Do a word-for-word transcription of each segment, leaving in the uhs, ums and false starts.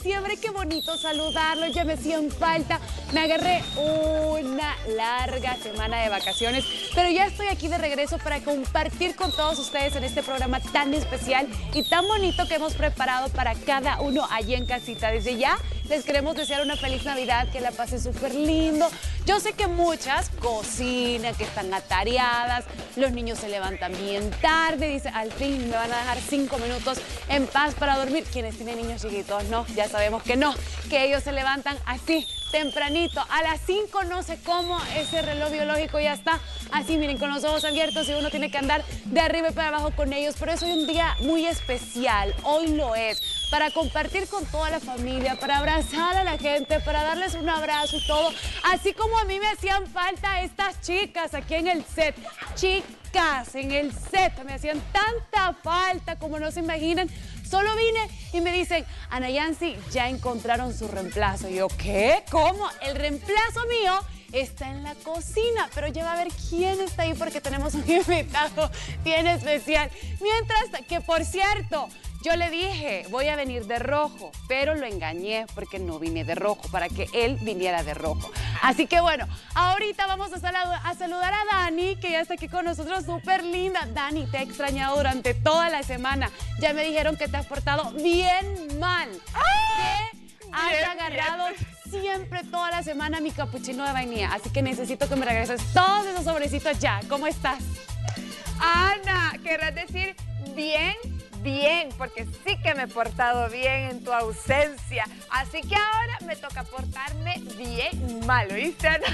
diciembre, qué bonito saludarlos, ya me hacían falta. Me agarré una larga semana de vacaciones, pero ya estoy aquí de regreso para compartir con todos ustedes en este programa tan especial y tan bonito que hemos preparado para cada uno allí en casita. Desde ya les queremos desear una feliz Navidad, que la pasen súper lindo. Yo sé que muchas cocinan, que están atareadas, los niños se levantan bien tarde, dice, al fin me van a dejar cinco minutos en paz para dormir. Quienes tienen niños chiquitos, no, ya sabemos que no, que ellos se levantan así, tempranito, a las cinco, no sé cómo, ese reloj biológico ya está así, miren, con los ojos abiertos y uno tiene que andar de arriba y para abajo con ellos. Pero es hoy un día muy especial, hoy lo es, para compartir con toda la familia, para abrazar a la gente, para darles un abrazo y todo, así como a mí me hacían falta estas chicas aquí en el set, chicas en el set, me hacían tanta falta como no se imaginan. Solo vine y me dicen, Ana Yancy, ya encontraron su reemplazo. Y yo, ¿qué? ¿Cómo? El reemplazo mío está en la cocina, pero ya va a ver quién está ahí porque tenemos un invitado bien especial. Mientras que, por cierto, yo le dije, voy a venir de rojo, pero lo engañé porque no vine de rojo, para que él viniera de rojo. Así que bueno, ahorita vamos a, salud a saludar a Dani, que ya está aquí con nosotros, súper linda. Dani, te he extrañado durante toda la semana. Ya me dijeron que te has portado bien mal. ¡Ah! Que has bien, agarrado bien. siempre, toda la semana, mi capuchino de vainilla. Así que necesito que me regreses todos esos sobrecitos ya. ¿Cómo estás? Ana, querrás decir bien, bien, porque sí que me he portado bien en tu ausencia. Así que ahora me toca portarme bien mal, ¿oíste, Ana?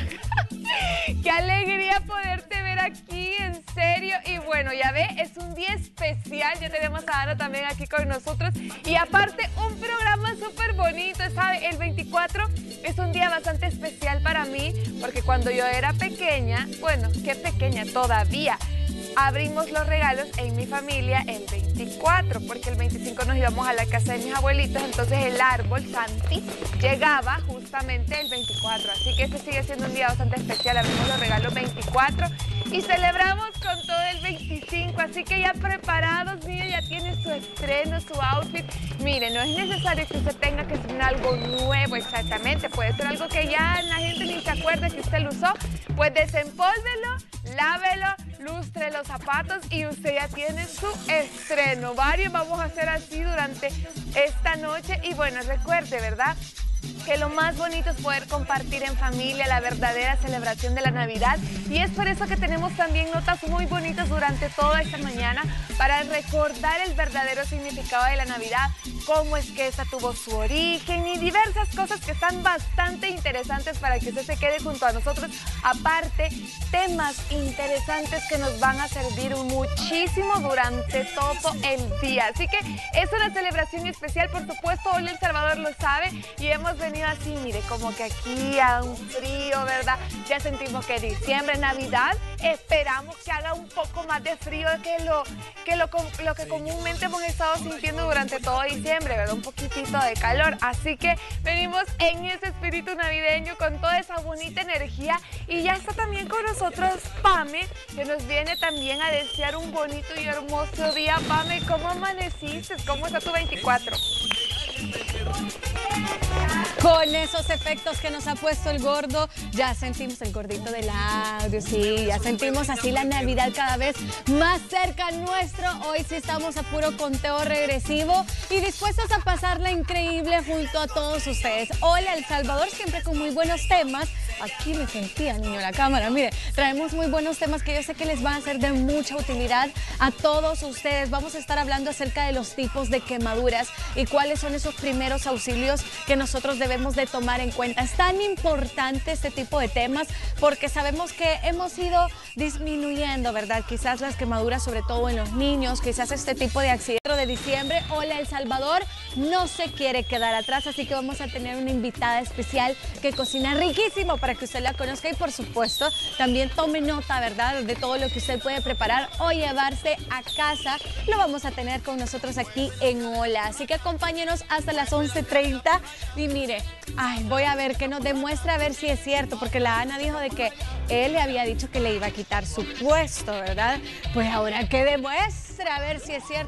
Qué alegría poderte ver aquí, en serio. Y bueno, ya ve, es un día especial. Ya tenemos a Ana también aquí con nosotros. Y aparte, un programa súper bonito, ¿sabe? El veinticuatro es un día bastante especial para mí, porque cuando yo era pequeña, bueno, qué pequeña todavía, abrimos los regalos en mi familia el veinticuatro, porque el veinticinco nos íbamos a la casa de mis abuelitos, entonces el árbol Santi llegaba justamente el veinticuatro, así que este sigue siendo un día bastante especial. Abrimos los regalos veinticuatro y celebramos con todo el veinticinco, así que ya preparados, mire, ya tiene su estreno, su outfit. Mire, no es necesario que usted tenga que estrenar algo nuevo exactamente, puede ser algo que ya la gente ni se acuerda que usted lo usó, pues desempólvelo, lávelo, lustre los zapatos y usted ya tiene su estreno. Varios vamos a hacer así durante esta noche y bueno, recuerde, ¿verdad?, que lo más bonito es poder compartir en familia la verdadera celebración de la Navidad, y es por eso que tenemos también notas muy bonitas durante toda esta mañana para recordar el verdadero significado de la Navidad, cómo es que esta tuvo su origen y diversas cosas que están bastante interesantes para que usted se quede junto a nosotros. Aparte, temas interesantes que nos van a servir muchísimo durante todo el día. Así que es una celebración especial, por supuesto, hoy El Salvador lo sabe y hemos venido así, mire, como que aquí a un frío, ¿verdad? Ya sentimos que diciembre, Navidad, esperamos que haga un poco más de frío que lo que, lo, lo que comúnmente hemos estado sintiendo durante todo diciembre, ¿verdad? Un poquitito de calor, así que venimos en ese espíritu navideño con toda esa bonita energía. Y ya está también con nosotros Pame, que nos viene también a desear un bonito y hermoso día. Pame, ¿cómo amaneciste? ¿Cómo está tu veinticuatro? Con esos efectos que nos ha puesto el gordo, ya sentimos el gordito del audio, sí, ya sentimos así la Navidad cada vez más cerca nuestro. Hoy sí estamos a puro conteo regresivo y dispuestos a pasarla increíble junto a todos ustedes. Hola El Salvador, siempre con muy buenos temas. Aquí me sentía, niño, la cámara. Mire, traemos muy buenos temas que yo sé que les van a ser de mucha utilidad a todos ustedes. Vamos a estar hablando acerca de los tipos de quemaduras y cuáles son esos primeros auxilios que nosotros debemos de tomar en cuenta. Es tan importante este tipo de temas porque sabemos que hemos ido disminuyendo, ¿verdad? Quizás las quemaduras, sobre todo en los niños, quizás este tipo de accidente de diciembre. Hola El Salvador no se quiere quedar atrás, así que vamos a tener una invitada especial que cocina riquísimo para que usted la conozca y por supuesto también tome nota, ¿verdad?, de todo lo que usted puede preparar o llevarse a casa. Lo vamos a tener con nosotros aquí en Hola, así que acompáñenos hasta las once treinta y mire, ay, voy a ver que nos demuestre a ver si es cierto, porque la Ana dijo de que él le había dicho que le iba a quitar su puesto, ¿verdad? Pues ahora que demuestre a ver si es cierto, ya que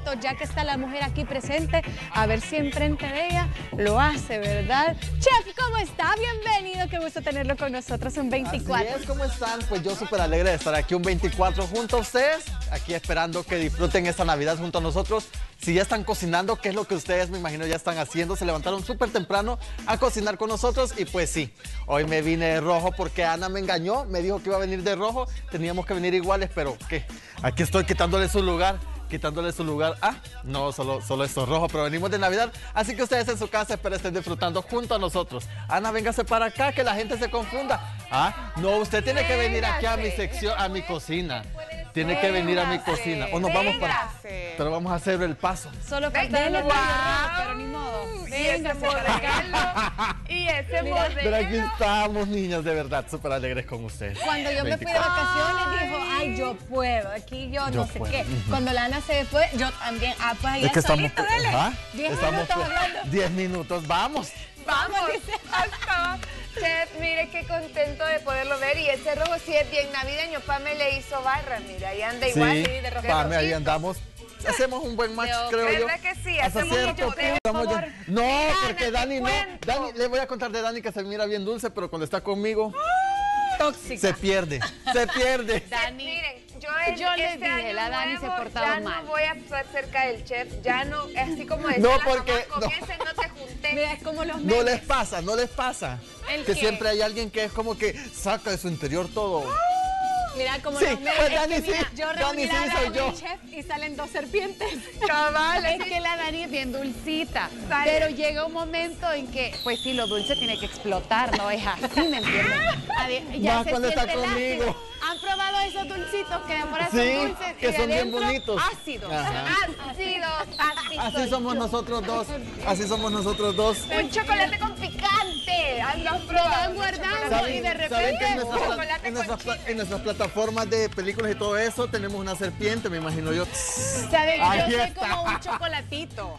está la mujer aquí presente, a ver si enfrente de ella lo hace, ¿verdad? Chef, ¿cómo está? Bienvenido, qué gusto tenerlo con nosotros un veinticuatro. Así es, ¿cómo están? Pues yo súper alegre de estar aquí un veinticuatro junto a ustedes, aquí esperando que disfruten esta Navidad junto a nosotros. Si ya están cocinando, ¿qué es lo que ustedes, me imagino, ya están haciendo? Se levantaron súper temprano a cocinar con nosotros y pues sí, hoy me vine de rojo porque Ana me engañó, me dijo que iba a venir de rojo, teníamos que venir iguales, pero ¿qué? Aquí estoy quitándole su lugar. quitándole su lugar. Ah, no, solo, solo esto es rojo, pero venimos de Navidad. Así que ustedes en su casa espero estén disfrutando junto a nosotros. Ana, véngase para acá, que la gente se confunda. Ah, no, usted tiene que venir aquí a mi sección, a mi cocina. Tiene que venir a mi cocina. O nos vamos para... Pero vamos a hacer el paso. Solo falta el rojo, pero ni modo. Véngase para acá. Y ese modelo. Pero aquí estamos, niños, de verdad, súper alegres con ustedes. Cuando yo me fui de vacaciones, dijo, ay, yo puedo, aquí yo, Yo no sé puedo. qué. Cuando la Ana se fue, yo también. Ah, pues allá Es que estamos... solito, dele. Ajá, Diez estamos minutos hablando. diez minutos, vamos. Vamos, hasta. Chef, mire qué contento de poderlo ver. Y ese rojo sí es bien navideño. Pame le hizo barra, mira, ahí anda igual. Sí, de rojo. Pame, ahí andamos. Hacemos un buen match, Yo, creo yo. ¿verdad que sí? Hasta Hacemos cierto mucho, por punto, favor. No, Ana, porque te Dani no. cuento. Dani, le voy a contar de Dani que se mira bien dulce, pero cuando está conmigo Tóxica. se pierde. Se pierde. Dani, Miren, yo, el, yo les este dije, año la Dani se nuevo portaba ya mal. no voy a estar cerca del chef, ya no, así como decía No, la porque- mamá, no. comiencen, no te junté. Mira, es como los No memes. les pasa, no les pasa. ¿El Que qué? siempre hay alguien que es como que saca de su interior todo. Mira, como Sí, los memes. pues Es Dani que, sí, mira, yo Dani reuní sí la soy Dani yo. y Chef y salen dos serpientes. Cabal, es que la Dani es bien dulcita, Sale. pero llega un momento en que, pues sí, lo dulce tiene que explotar, ¿no? Es así, ¿me entiendes? Adi- Más se cuando está siente el conmigo. ácido. ¿Han probado esos dulcitos que de afuera son Sí, dulces que y de son bien adentro bonitos. ácidos? Ajá. ácidos, así, Así soy somos yo. nosotros dos. Así somos nosotros dos. Un chocolate con picante. ¿Han Lo probado? van Un guardando chocolate- y de ¿Saben que en repente... nuestras, pla- chocolate en, nuestras con pla- en nuestras plataformas de películas y todo eso tenemos una serpiente, me imagino yo? ¿Saben? Yo Aquí soy está. como un chocolatito.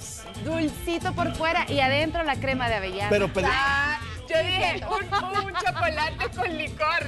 Dulcito por fuera y adentro la crema de avellana. Pero, pero Ah, yo dije un, un chocolate con licor.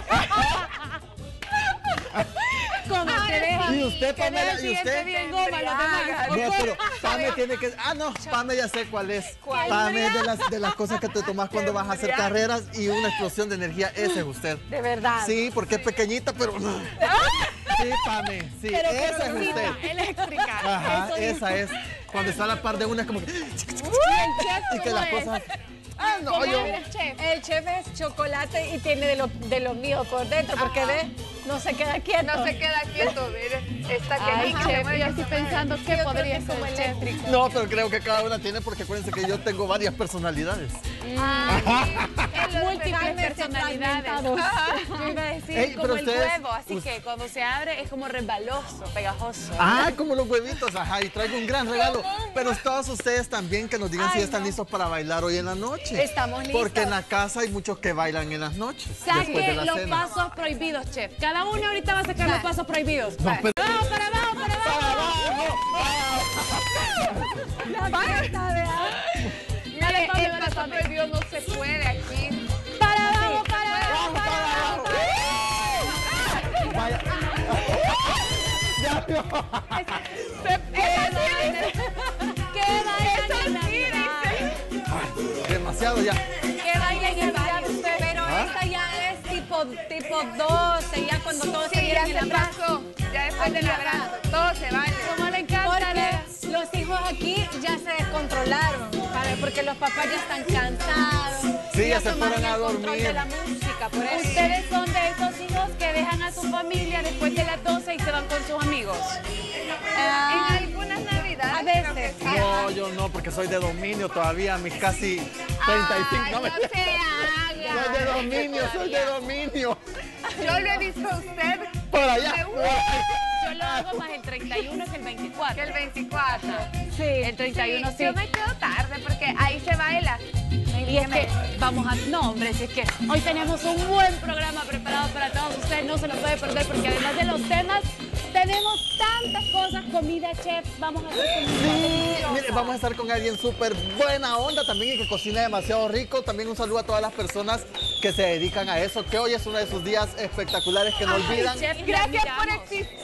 como se deja. ¿Y usted, que Pamela? deja el ¿Y siguiente usted? bien goma, los demás. no, pero Pame tiene que... Ah, no, Pame ya sé cuál es. ¿Cuál? Pame es de las, de las cosas que te tomas cuando vas a hacer embriaga. carreras y una explosión de energía, ese es usted. De verdad. Sí, porque es pequeñita, pero... Sí, Pame, sí, Pero esa es dulcita, usted. eléctrica. Ajá, Eso dijo. esa es. Cuando está a la par de una es como que... Y el chef, Y que ¿cómo las es? cosas... Ah, no, ¿Cómo yo... es el chef? El chef es chocolate y tiene de lo, de lo mío por dentro, porque Ajá. ve, no se queda quieto. No se queda quieto, mire. Está Ay, que chef, yo estoy pensando qué Yo creo podría que es ser como el chef. eléctrico. No, pero creo que cada una tiene porque acuérdense que yo tengo varias personalidades. Múltiples Cálmense, personalidades. fragmentados. Yo iba a decir Ey, como pero el ustedes- huevo, así us- que cuando se abre es como resbaloso, pegajoso. Ah, como los huevitos, ajá, y traigo un gran regalo. Pero todos ustedes también que nos digan si Ay, están no. listos para bailar hoy en la noche. Estamos listos. Porque en la casa hay muchos que bailan en las noches. después de Saque la los cena. pasos prohibidos, chef. Cada uno ahorita va a sacar los Va. pasos prohibidos. No, pero- Vamos, para abajo, para abajo. La fiesta, vea. Mire, Pame, el dale, paso Pame. prohibido no se puede aquí. Para abajo, para abajo. Vamos para abajo. Vaya. Ya vio. ¿Qué bailan en Navidad? Demasiado ya. Que bailen en Navidad usted. Pero ¿Ah? esta ya es tipo, tipo doce, ya cuando todos se Sí, ya vienen en se la pasó. Ya después del abrazo. Todo se vale. ¿Cómo le encanta? Lea? Porque los hijos aquí ya se descontrolaron, ¿vale? Porque los papás ya están cansados. Sí, ya se tomaron fueron a el control dormir. de la música, por eso. Ustedes son de esos hijos que dejan a su familia después de las doce y se van con sus amigos. Ah, En algunas navidades. a creo veces. que sí. No, yo no, porque soy de dominio todavía, mis casi treinta y cinco. Ay, No, no me- se haga. soy de dominio, soy de dominio. Yo lo he visto a usted Por allá. Me por allá. Yo lo hago más el treinta y uno que el que veinticuatro. el veinticuatro. sí. El treinta y uno sí. Yo me quedo tarde porque ahí se baila. Y es que vamos a... No, hombre, si es que hoy tenemos un buen programa preparado para todos ustedes. No se lo puede perder porque además de los temas, tenemos tantas cosas. Comida, chef. Vamos a hacer comida. Sí, mire, vamos a estar con alguien súper buena onda también y que cocina demasiado rico. También un saludo a todas las personas que se dedican a eso, que hoy es uno de sus días espectaculares que no Ay, olvidan. chef, Gracias la por admiramos. existir. Gracias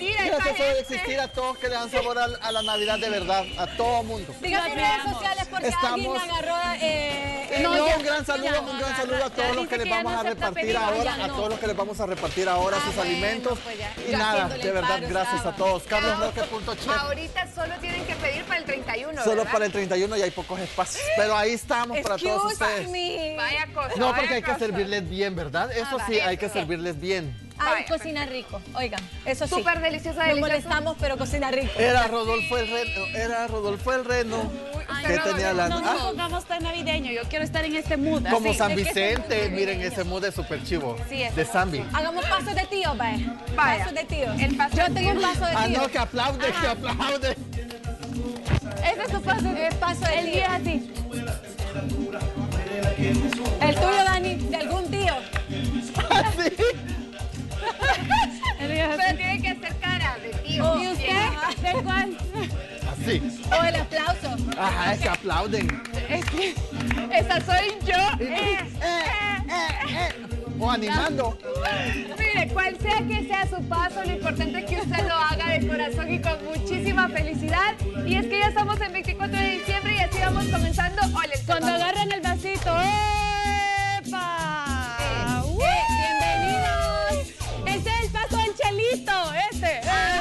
eso debe existir a todos que le dan sabor a, a la Navidad de verdad, a todo mundo. Diga sus redes sociales porque Estamos- alguien agarró... Eh, Eh, no, no, ya- un gran saludo, ya un no, gran ya saludo no, a ya todos los dice que les ya vamos no a acepta repartir pedidos, ahora, ya a no. todos los que les vamos a repartir ahora Ah, sus bueno, alimentos. pues ya. Y Yo nada, haciéndole de el verdad, paro gracias estaba. a todos. Carlos Roque punto chef. Ahorita solo tienen que pedir para el treinta y uno, Solo ¿verdad? para el treinta y uno y hay pocos espacios. Pero ahí estamos para todos Excuse ustedes. me. Vaya cosa, No, vaya porque hay que cosa. servirles bien, ¿verdad? Eso Ah, sí, vaya, hay que eso. servirles bien. Ay, Vaya, cocina rico. Oigan, eso sí. Súper deliciosa, Nos deliciosa. molestamos, pero cocina rico. Era Rodolfo el Reno, era Rodolfo el Reno. Ay, que Rodolfo, tenía la... No Ah, nos pongamos tan navideño, yo quiero estar en este mood. como así. San es que ese Vicente, mood es miren, navideño. ese mood es súper chivo. Sí, es de Zambi. Hagamos pasos de tío, vaya. Vaya. Pasos de tío. El paso Yo de tengo un tío. paso de Ah, tío. no, que aplaude, que aplaude. Ese es tu paso. El paso de El tío. día así. El tuyo, Dani, de algún tío. Así. El día así. Pero tiene que hacer cara de tío. ¿Y usted? ¿De cuál? Así. O el aplauso. Ajá, es que aplauden. Es que esa soy yo. Eh, eh, eh. O animando. Mire, cual sea que sea su paso, lo importante es que usted lo haga de corazón y con muchísima felicidad. Y es que ya estamos en veinticuatro de diciembre y así vamos comenzando. Hola, el Cuando Salvador. agarran el vasito. ¡Epa! Eh, ¡Uh! eh, bienvenidos. Ese es el paso del Chelito, este.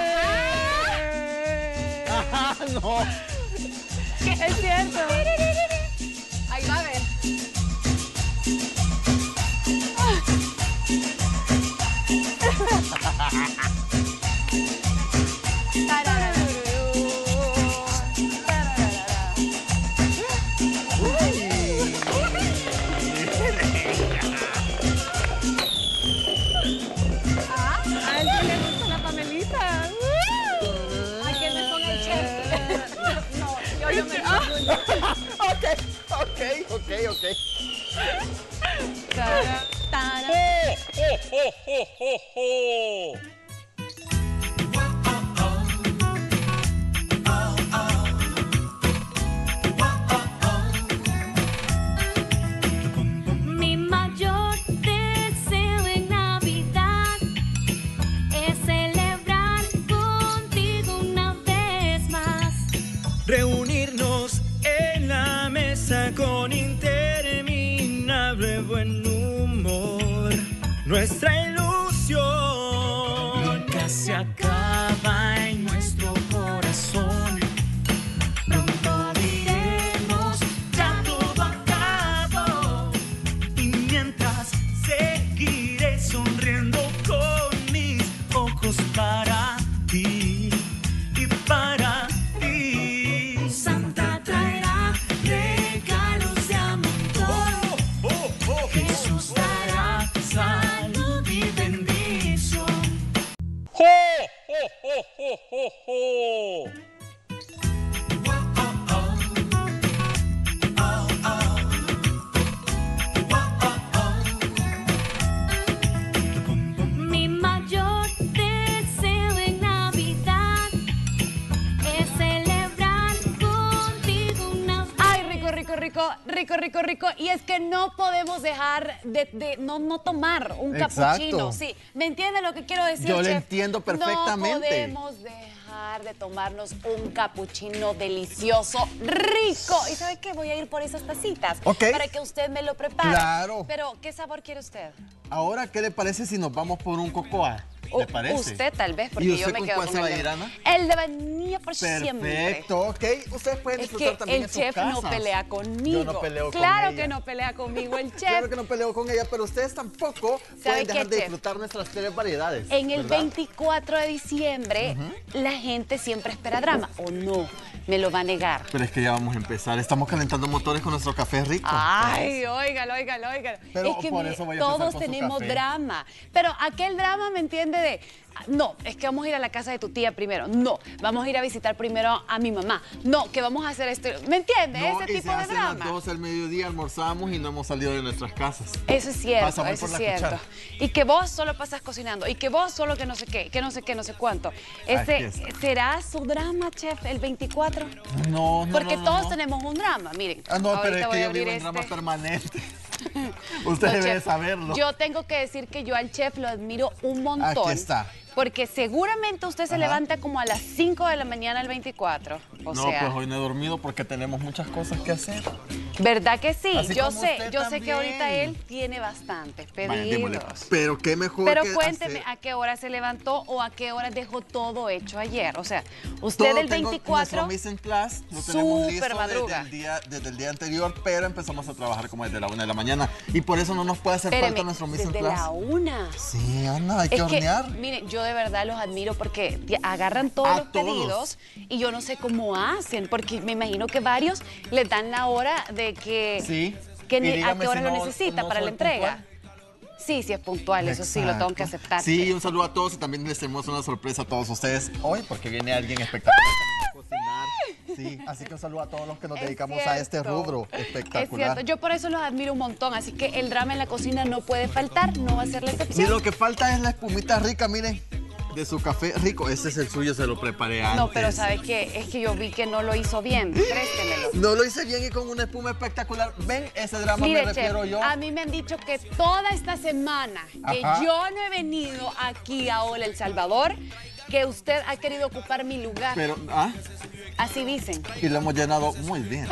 ¡Eh! Ajá, no. Es cierto. Ahí va a ver. A él sí le gusta la Pamelita. Ay, que me ponga el chef. No, yo, yo me Ok, ok, ok, ok. Tara. Mi mayor deseo en Navidad es celebrar contigo una vez más. Reunirnos en la mesa con interminable buen humor. Nuestra ilusión nunca se acaba en nuestro corazón. Pronto diremos ya todo acabó. Y mientras seguiré sonriendo con mis ojos para ti y para ti. Santa traerá regalos de a montón. Jesús dará salud y bendición. Mi mayor deseo en Navidad es celebrar contigo una vez. Ay, rico, rico, rico, rico, rico, rico. Y es que no podemos dejar de, de no, no tomar un Exacto. capuchino. Sí, ¿me entiende lo que quiero decir, Yo lo chef? entiendo perfectamente. No podemos dejar de tomarnos un capuchino delicioso, rico. ¿Y sabe qué? Voy a ir por esas tacitas Ok. para que usted me lo prepare. Claro. Pero, ¿qué sabor quiere usted? Ahora, ¿qué le parece si nos vamos por un cocoa? ¿Le U- parece? Usted tal vez, porque ¿Y usted yo me con quedo cuál con se va el a de- ir, Ana? El de vainilla por siempre. Perfecto, ok. Ustedes pueden Es disfrutar que también el en sus chef no casas. pelea conmigo. Yo no peleo con Claro ella. que no pelea conmigo el chef. Claro que no peleo con ella, pero ustedes tampoco pueden qué, dejar de chef? disfrutar nuestras tres variedades. En el ¿verdad? veinticuatro de diciembre, la gente siempre espera drama. ¿O no? Me lo va a negar. Pero es que ya vamos a empezar. Estamos calentando motores con nuestro café rico. Ay, óigalo, óigalo, óigalo. Pero es que por mire, eso voy a empezar todos con su tenemos café. drama. Pero aquel drama, ¿me entiende? De, no, es que vamos a ir a la casa de tu tía primero. No, vamos a ir a visitar primero a mi mamá. No, que vamos a hacer esto. ¿Me entiende? No, Ese y tipo se de hacen las drama. doce al mediodía, almorzamos y no hemos salido de nuestras casas. Eso es cierto, Pásame eso por es la cierto. cuchara. Y que vos solo pasas cocinando, y que vos solo que no sé qué, que no sé qué, no sé cuánto. Ese, Aquí está. ¿será su drama, chef, el veinticuatro? No, no, Porque no, no, todos no. tenemos un drama, miren. Ah, no, pero ahorita es voy que a yo abrir vivo en drama este. permanente. Usted No, debe chef, saberlo. Yo tengo que decir que yo al chef lo admiro un montón. Aquí está. Porque seguramente usted se Ajá. levanta como a las cinco de la mañana el veinticuatro. O no, sea, pues hoy no he dormido porque tenemos muchas cosas que hacer. ¿verdad que sí? Así Yo como sé, usted yo sé que ahorita también. él tiene bastantes Vaya, démosle, pedidos. pues. Pero qué mejor Pero que cuénteme, hacer- ¿a qué hora se levantó o a qué hora dejó todo hecho ayer? O sea, usted Todo el tengo veinticuatro... nuestro mise en place, lo tenemos súper listo desde madruga. el, día, desde el día anterior, pero empezamos a trabajar como desde la una de la mañana. Y por eso no nos puede hacer Espéreme, falta nuestro mise en desde place. la una. Sí, Ana, hay que Es que, hornear. miren, yo de verdad los admiro porque te- agarran todos A los todos. pedidos y yo no sé cómo hacen, porque me imagino que varios les dan la hora de que, Sí. que Y ne- a dígame qué hora si lo no- necesita no para la soy entrega. puntual. Sí, sí es puntual, eso sí, lo tengo que Exacto. aceptar. Sí, un saludo a todos y también les tenemos una sorpresa a todos ustedes hoy porque viene alguien espectacular también a cocinar. Sí, así que un saludo a todos los que nos Es dedicamos a este cierto. rubro Es espectacular. cierto, yo por eso los admiro un montón, así que el drama en la cocina no puede faltar, no va a ser la Y excepción. lo que falta es la espumita rica, miren, de su café rico. Ese es el suyo, se lo preparé antes. No, pero ¿sabe qué? Es que yo vi que no lo hizo bien, préstemelo. No lo hice bien y con una espuma espectacular. Ven, ese drama Mire, me refiero chef, yo. a mí me han dicho que toda esta semana que Ajá. yo no he venido aquí a Hola El Salvador, que usted ha querido ocupar mi lugar. Pero, ah, Así dicen. y lo hemos llenado muy bien.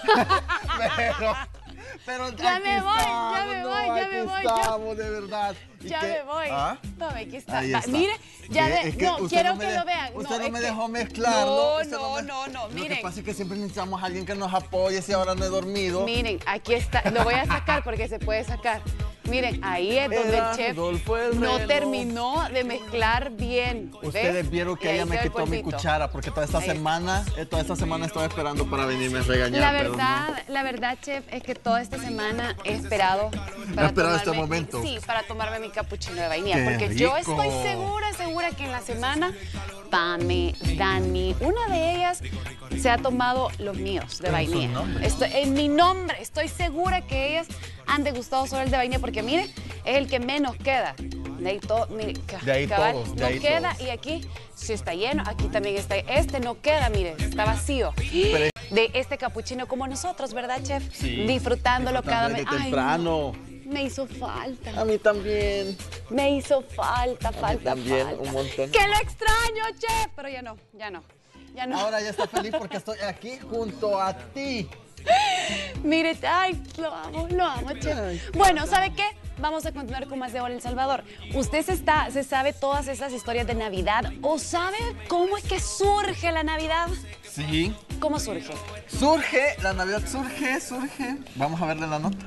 pero, pero Ya aquí me voy, ya estamos, me no, voy, ya aquí me voy, ya- estamos, de verdad. ¿Y Ya qué? me voy. ¿Ah? No, aquí está. Ahí Va, está. Mire, ya Ve, ve. es que No, usted quiero no me que de- lo vean. Usted no, no es me que- dejó mezclar, No, ¿no? Usted no, me- no, no. Lo que Miren. pasa es que siempre necesitamos a alguien que nos apoye si ahora no he dormido. Miren, aquí está. Lo voy a sacar porque se puede sacar. Miren, ahí es donde Era el chef Rodolfo el no reloj. terminó de mezclar bien. ¿Ves? Ustedes vieron que Y ahí ella me quedó el quitó mi polvito. cuchara porque toda esta Ahí está. semana, eh, toda esta semana estaba esperando para venirme a regañar. La pero verdad, la verdad, chef, es que toda esta semana he esperado para esperado este tomarme- momento. Sí, para tomarme mi capuchino de vainilla, ¡Qué porque yo rico! estoy segura, segura que en la semana Pame, Dani, una de ellas se ha tomado los míos de ¿En vainilla. su nombre? Estoy, en mi nombre, estoy segura que ellas han degustado solo el de vainilla, porque mire, es el que menos queda. De ahí, todo, mire, ca- De ahí cabal, todos, de no ahí queda, todos. y aquí sí está lleno, aquí también está. Este no queda, mire, está vacío. Pero- De este capuchino como nosotros, ¿verdad, chef? Sí, Disfrutándolo cada desde mes. Ay, temprano. no, me hizo falta. A mí también. Me hizo falta, falta, también, falta. un montón. Que lo extraño, chef. Pero ya no, ya no, ya no. Ahora ya está feliz porque estoy aquí junto a ti. Mire, ay, lo amo, lo amo, chef. Ay, Bueno, ¿sabe qué? Vamos a continuar con más de Hola El Salvador. ¿Usted se, está, se sabe todas estas historias de Navidad o sabe cómo es que surge la Navidad? Sí. ¿Cómo surge? Surge, la Navidad surge, surge. Vamos a verle la nota.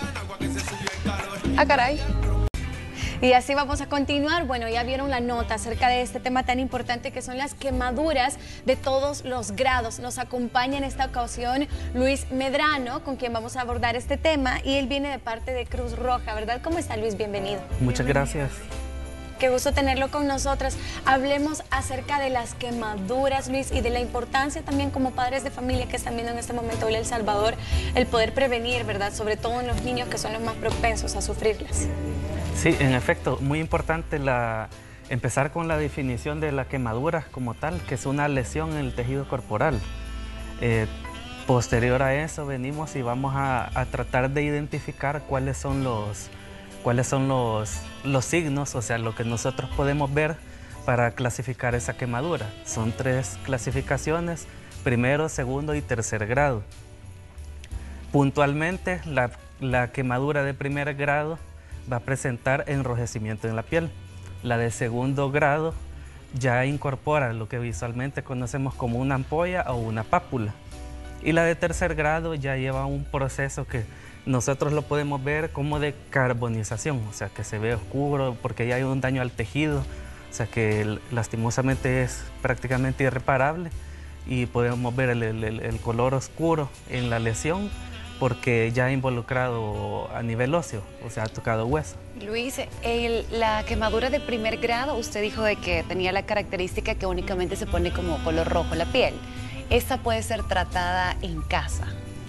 Ah, caray. Y así vamos a continuar. Bueno, ya vieron la nota acerca de este tema tan importante que son las quemaduras de todos los grados. Nos acompaña en esta ocasión Luis Medrano, con quien vamos a abordar este tema, y él viene de parte de Cruz Roja, ¿verdad? ¿Cómo está, Luis? Bienvenido. Muchas gracias. Qué gusto tenerlo con nosotros. Hablemos acerca de las quemaduras, Luis, y de la importancia también como padres de familia que están viendo en este momento Hola El Salvador, el poder prevenir, ¿verdad? Sobre todo en los niños que son los más propensos a sufrirlas. Sí, en efecto, muy importante la, empezar con la definición de la quemadura como tal, que es una lesión en el tejido corporal. Eh, posterior a eso venimos y vamos a, a tratar de identificar cuáles son los, cuáles son los, los signos, o sea, lo que nosotros podemos ver para clasificar esa quemadura. Son tres clasificaciones, primero, segundo y tercer grado. Puntualmente, la, la quemadura de primer grado va a presentar enrojecimiento en la piel. La de segundo grado ya incorpora lo que visualmente conocemos como una ampolla o una pápula. Y la de tercer grado ya lleva un proceso que nosotros lo podemos ver como de carbonización, o sea que se ve oscuro porque ya hay un daño al tejido, o sea que lastimosamente es prácticamente irreparable y podemos ver el, el, el color oscuro en la lesión porque ya ha involucrado a nivel óseo, o sea, ha tocado hueso. Luis, el- la quemadura de primer grado, usted dijo de que tenía la característica que únicamente se pone como color rojo la piel. ¿Esta puede ser tratada en casa?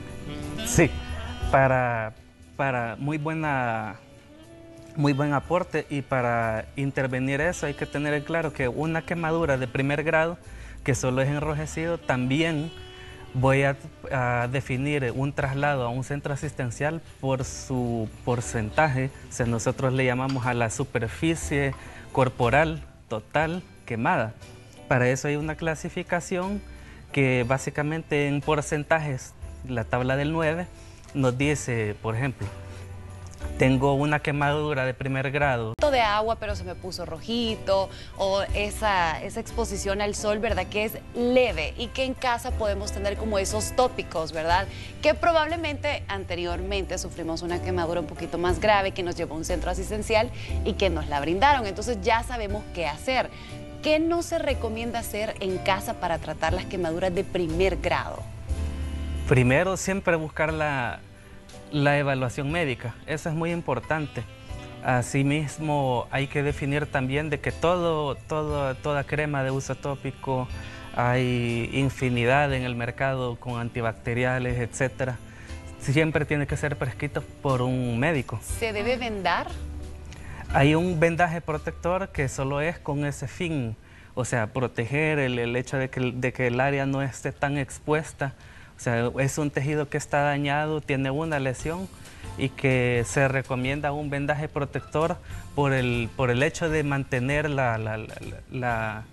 Sí, para, para muy, buena, muy buen aporte, y para intervenir eso hay que tener en claro que una quemadura de primer grado que solo es enrojecido, también voy a, a definir un traslado a un centro asistencial por su porcentaje, o sea, nosotros le llamamos a la superficie corporal total quemada. Para eso hay una clasificación que básicamente en porcentajes, la tabla del nueve, nos dice, por ejemplo, tengo una quemadura de primer grado de agua, pero se me puso rojito, o esa, esa exposición al sol, ¿verdad? Que es leve y que en casa podemos tener como esos tópicos, ¿verdad? Que probablemente anteriormente sufrimos una quemadura un poquito más grave que nos llevó a un centro asistencial y que nos la brindaron. Entonces ya sabemos qué hacer. ¿Qué no se recomienda hacer en casa para tratar las quemaduras de primer grado? Primero, siempre buscar la, la evaluación médica. Eso es muy importante. Asimismo, hay que definir también de que todo, todo, toda crema de uso tópico, hay infinidad en el mercado con antibacteriales, etcétera. Siempre tiene que ser prescrito por un médico. ¿Se debe vendar? Hay un vendaje protector que solo es con ese fin, o sea, proteger el, el hecho de que, de que el área no esté tan expuesta. O sea, es un tejido que está dañado, tiene una lesión y que se recomienda un vendaje protector por el, por el hecho de mantener la, la, la, la,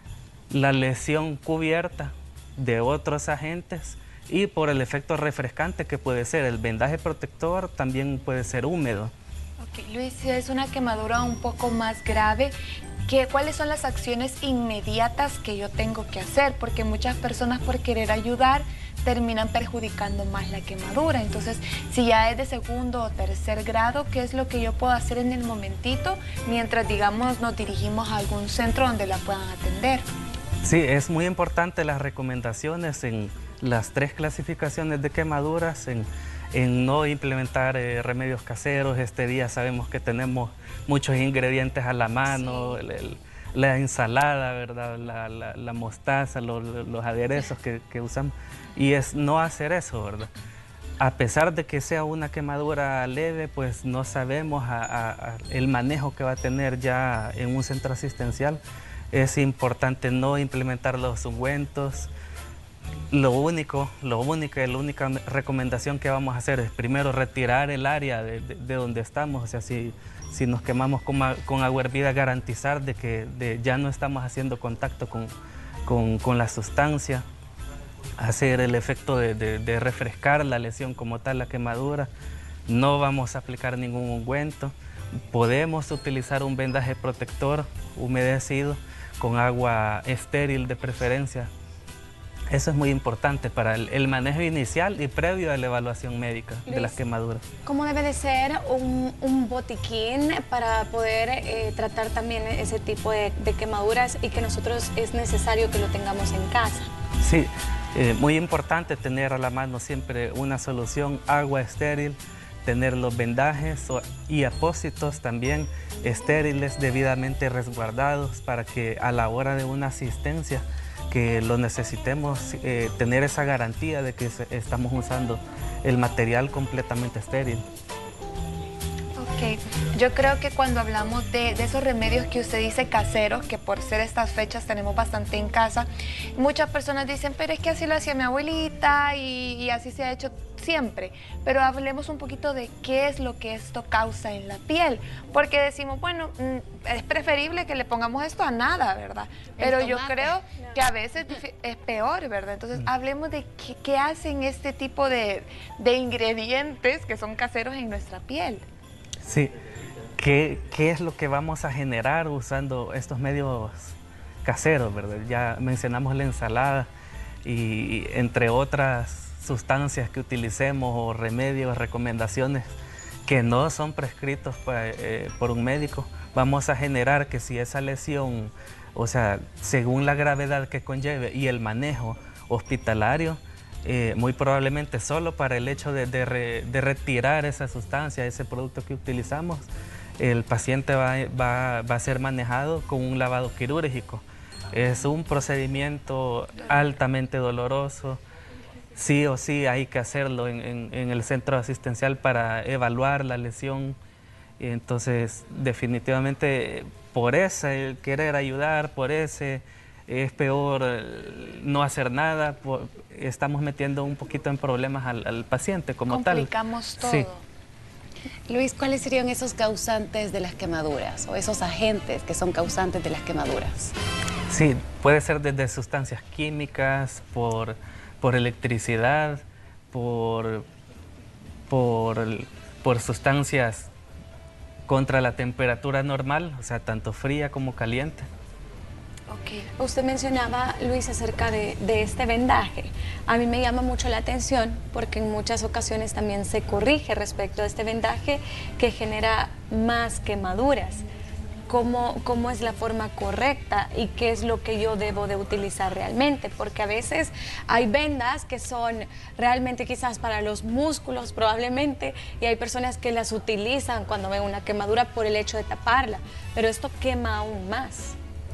la lesión cubierta de otros agentes y por el efecto refrescante que puede ser. El vendaje protector también puede ser húmedo. Ok, Luis, si es una quemadura un poco más grave, ¿qué, ¿cuáles son las acciones inmediatas que yo tengo que hacer? Porque muchas personas, por querer ayudar, terminan perjudicando más la quemadura. Entonces, si ya es de segundo o tercer grado, ¿qué es lo que yo puedo hacer en el momentito mientras, digamos, nos dirigimos a algún centro donde la puedan atender? Sí, es muy importante las recomendaciones en las tres clasificaciones de quemaduras, en, en no implementar eh, remedios caseros. Este día sabemos que tenemos muchos ingredientes a la mano, sí. el, el, la ensalada, ¿verdad? La, la, la mostaza, los, los aderezos que, que usamos. Y es no hacer eso, ¿verdad? A pesar de que sea una quemadura leve, pues no sabemos a, a, a el manejo que va a tener ya en un centro asistencial. Es importante no implementar los ungüentos. Lo único, lo único, la única recomendación que vamos a hacer es primero retirar el área de, de, de donde estamos. O sea, si, si nos quemamos con, con agua hervida, garantizar de que de, ya no estamos haciendo contacto con, con, con la sustancia. Hacer el efecto de, de, de refrescar la lesión como tal, la quemadura. No vamos a aplicar ningún ungüento. Podemos utilizar un vendaje protector humedecido con agua estéril de preferencia. Eso es muy importante para el, el manejo inicial y previo a la evaluación médica Luis, de las quemaduras. ¿Cómo debe de ser un, un botiquín para poder eh, tratar también ese tipo de, de quemaduras y que nosotros es necesario que lo tengamos en casa? Sí, eh, muy importante tener a la mano siempre una solución, agua estéril, tener los vendajes y apósitos también estériles, debidamente resguardados para que a la hora de una asistencia que lo necesitemos, eh, tener esa garantía de que se, estamos usando el material completamente estéril. Ok, yo creo que cuando hablamos de, de esos remedios que usted dice caseros, que por ser estas fechas tenemos bastante en casa, muchas personas dicen, pero es que así lo hacía mi abuelita y, y así se ha hecho siempre. Pero hablemos un poquito de qué es lo que esto causa en la piel, porque decimos, bueno, es preferible que le pongamos esto a nada, ¿verdad? Pero yo creo que a veces es peor, ¿verdad? Entonces hablemos de qué, qué hacen este tipo de, de ingredientes que son caseros en nuestra piel. Sí, ¿Qué, ¿qué es lo que vamos a generar usando estos medios caseros, verdad? Ya mencionamos la ensalada y entre otras sustancias que utilicemos o remedios, recomendaciones que no son prescritos pa, eh, por un médico, vamos a generar que si esa lesión, o sea, según la gravedad que conlleve y el manejo hospitalario, Eh, muy probablemente solo para el hecho de, de, re, de retirar esa sustancia, ese producto que utilizamos, el paciente va, va, va a ser manejado con un lavado quirúrgico. Es un procedimiento altamente doloroso. Sí o sí hay que hacerlo en, en, en el centro asistencial para evaluar la lesión. Entonces, definitivamente, por ese querer ayudar, por ese es peor no hacer nada, por, estamos metiendo un poquito en problemas al, al paciente como tal. Complicamos todo. Sí. Luis, ¿cuáles serían esos causantes de las quemaduras o esos agentes que son causantes de las quemaduras? Sí, puede ser desde sustancias químicas, por, por electricidad, por, por, por sustancias contra la temperatura normal, o sea, tanto fría como caliente. Ok. Usted mencionaba, Luis, acerca de, de este vendaje. A mí me llama mucho la atención porque en muchas ocasiones también se corrige respecto a este vendaje que genera más quemaduras. Cómo, cómo es la forma correcta y qué es lo que yo debo de utilizar realmente, porque a veces hay vendas que son realmente quizás para los músculos probablemente, y hay personas que las utilizan cuando ven una quemadura por el hecho de taparla, pero esto quema aún más.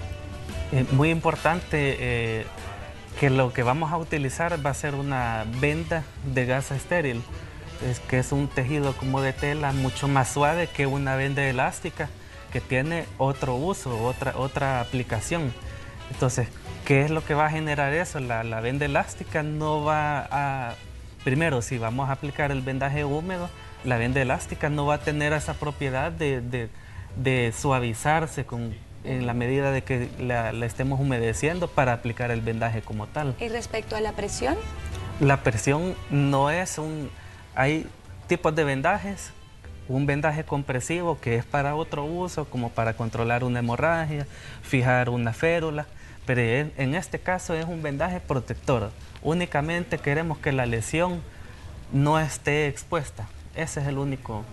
Eh, muy importante eh, que lo que vamos a utilizar va a ser una venda de gasa estéril, es que es un tejido como de tela mucho más suave que una venda elástica, que tiene otro uso, otra, otra aplicación. Entonces, ¿qué es lo que va a generar eso? La, la venda elástica no va a... Primero, si vamos a aplicar el vendaje húmedo, la venda elástica no va a tener esa propiedad de, de, de suavizarse con, en la medida de que la, la estemos humedeciendo para aplicar el vendaje como tal. ¿Y respecto a la presión? La presión no es un... Hay tipos de vendajes. Un vendaje compresivo que es para otro uso, como para controlar una hemorragia, fijar una férula, pero en este caso es un vendaje protector. Únicamente queremos que la lesión no esté expuesta. Ese es el único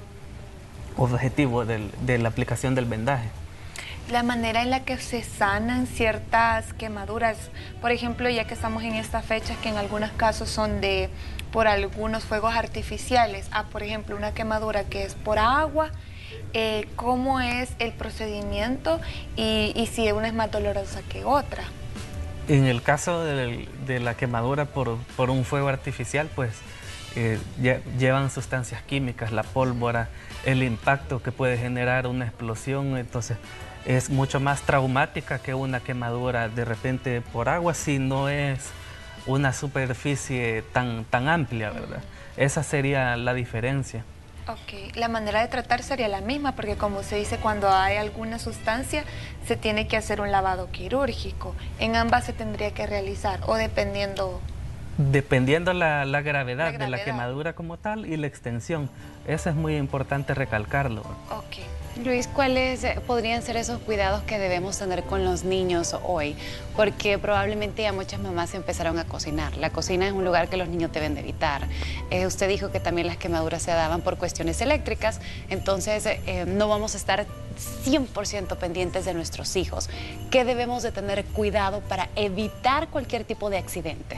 objetivo del, de la aplicación del vendaje. La manera en la que se sanan ciertas quemaduras, por ejemplo, ya que estamos en estas fechas que en algunos casos son de por algunos fuegos artificiales, a por ejemplo una quemadura que es por agua, eh, ¿cómo es el procedimiento y, y si una es más dolorosa que otra? En el caso de, de la quemadura por, por un fuego artificial, pues eh, lle, llevan sustancias químicas, la pólvora, el impacto que puede generar una explosión, entonces es mucho más traumática que una quemadura de repente por agua si no es una superficie tan, tan amplia, ¿verdad? Esa sería la diferencia. Ok, la manera de tratar sería la misma porque como se dice, cuando hay alguna sustancia se tiene que hacer un lavado quirúrgico. En ambas se tendría que realizar o dependiendo... Dependiendo la, la, gravedad la gravedad de la quemadura como tal y la extensión. Eso es muy importante recalcarlo. Ok. Luis, ¿cuáles podrían ser esos cuidados que debemos tener con los niños hoy? Porque probablemente ya muchas mamás empezaron a cocinar. La cocina es un lugar que los niños deben de evitar. Eh, usted dijo que también las quemaduras se daban por cuestiones eléctricas, entonces eh, no vamos a estar cien por ciento pendientes de nuestros hijos. ¿Qué debemos de tener cuidado para evitar cualquier tipo de accidente?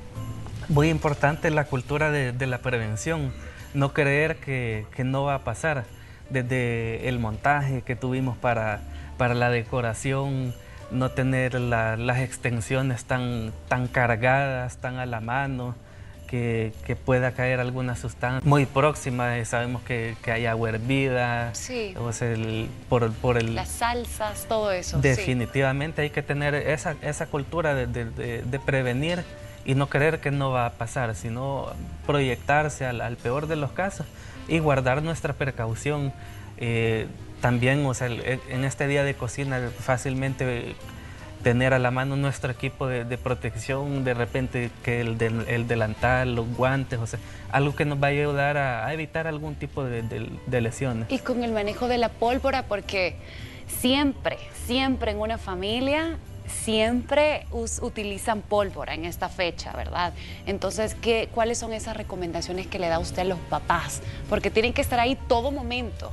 Muy importante la cultura de, de la prevención, no creer que, que no va a pasar. Desde el montaje que tuvimos para, para la decoración, no tener la, las extensiones tan, tan cargadas, tan a la mano, que, que pueda caer alguna sustancia muy próxima. Sabemos que, que hay agua hervida, sí. O sea, el, por, por el, las salsas, todo eso. Definitivamente sí. Hay que tener esa, esa cultura de, de, de, de prevenir y no creer que no va a pasar, sino proyectarse al, al peor de los casos y guardar nuestra precaución. Eh, también, o sea, en este día de cocina, fácilmente tener a la mano nuestro equipo de, de protección, de repente que el, de, el delantal, los guantes, o sea, algo que nos va a ayudar a, a evitar algún tipo de, de, de lesiones. Y con el manejo de la pólvora, porque siempre, siempre en una familia siempre us, utilizan pólvora en esta fecha, ¿verdad? Entonces, ¿qué, ¿cuáles son esas recomendaciones que le da usted a los papás? Porque tienen que estar ahí todo momento.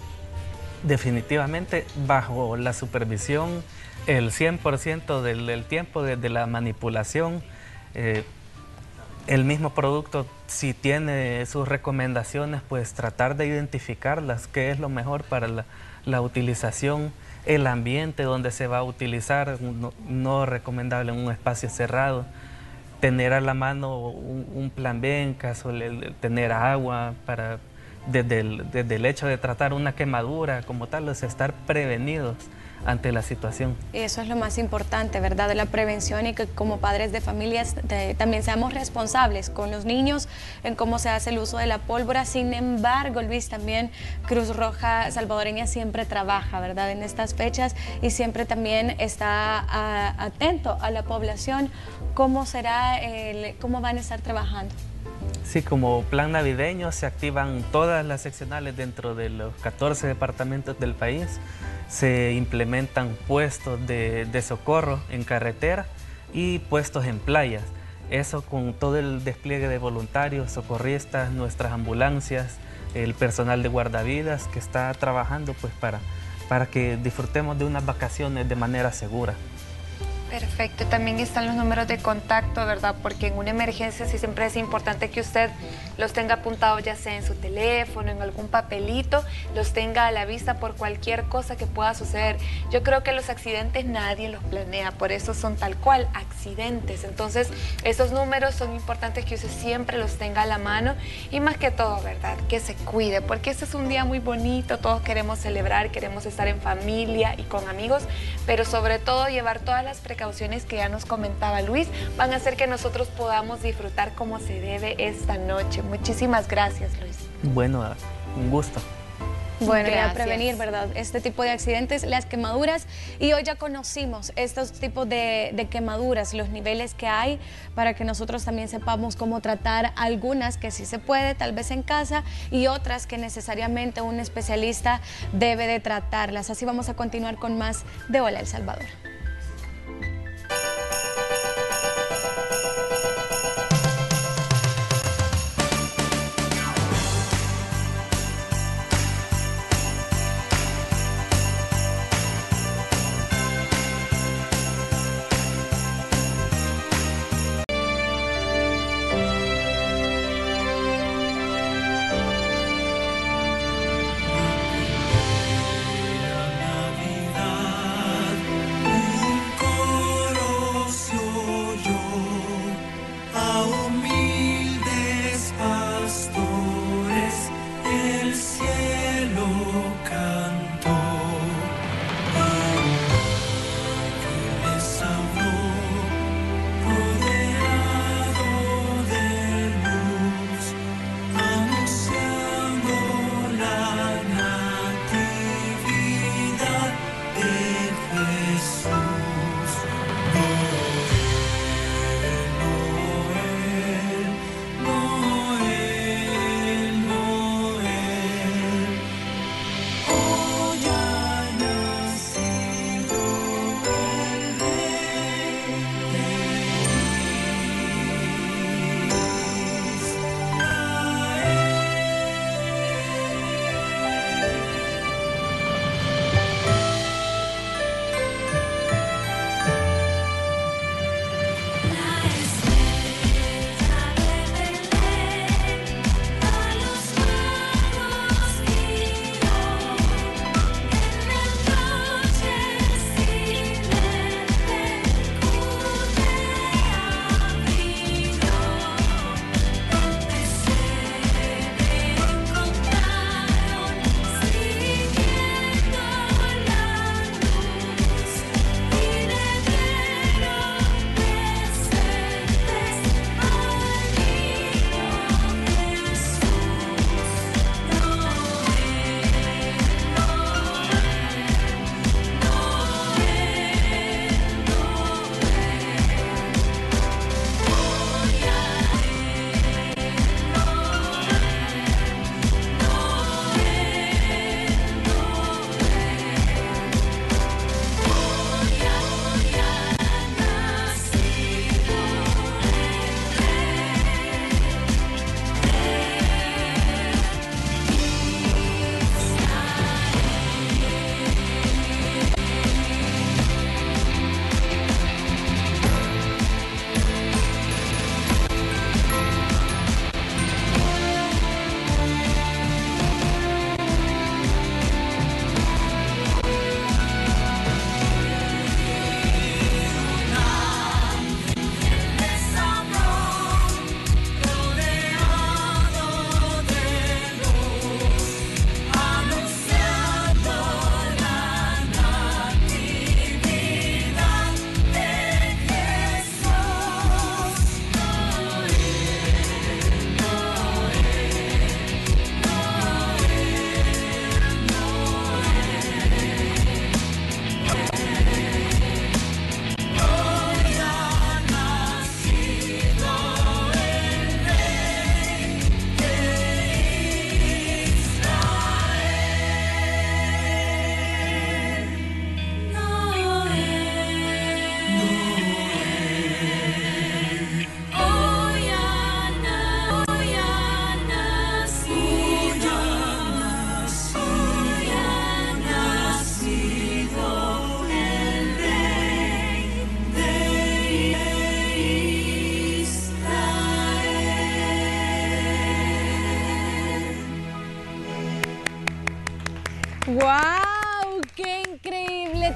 Definitivamente bajo la supervisión, el cien por ciento del, del tiempo de, de la manipulación. Eh, el mismo producto, si tiene sus recomendaciones, pues tratar de identificarlas, qué es lo mejor para la, la utilización. El ambiente donde se va a utilizar, no, no recomendable en un espacio cerrado, tener a la mano un, un plan B en caso de tener agua, para, desde, el, desde el hecho de tratar una quemadura como tal, o sea, estar prevenidos ante la situación. Y eso es lo más importante, ¿verdad? De la prevención y que como padres de familias de- también seamos responsables con los niños en cómo se hace el uso de la pólvora. Sin embargo, Luis, también Cruz Roja Salvadoreña siempre trabaja, ¿verdad? En estas fechas y siempre también está a- atento a la población. ¿Cómo será, el, cómo van a estar trabajando? Sí, como plan navideño se activan todas las seccionales dentro de los catorce departamentos del país. Se implementan puestos de, de socorro en carretera y puestos en playas. Eso con todo el despliegue de voluntarios, socorristas, nuestras ambulancias, el personal de guardavidas que está trabajando pues para, para que disfrutemos de unas vacaciones de manera segura. Perfecto, también están los números de contacto, ¿verdad? Porque en una emergencia sí siempre es importante que usted los tenga apuntados ya sea en su teléfono, en algún papelito, los tenga a la vista por cualquier cosa que pueda suceder. Yo creo que los accidentes nadie los planea, por eso son tal cual, accidentes. Entonces, esos números son importantes que usted siempre los tenga a la mano y más que todo, ¿verdad? Que se cuide, porque este es un día muy bonito, todos queremos celebrar, queremos estar en familia y con amigos, pero sobre todo llevar todas las precauciones que ya nos comentaba Luis, van a hacer que nosotros podamos disfrutar como se debe esta noche. Muchísimas gracias, Luis. Bueno, un gusto. Bueno, Gracias. para prevenir, ¿verdad? Este tipo de accidentes, las quemaduras, y hoy ya conocimos estos tipos de, de quemaduras, los niveles que hay, para que nosotros también sepamos cómo tratar algunas que sí se puede, tal vez en casa, y otras que necesariamente un especialista debe de tratarlas. Así vamos a continuar con más de Hola El Salvador.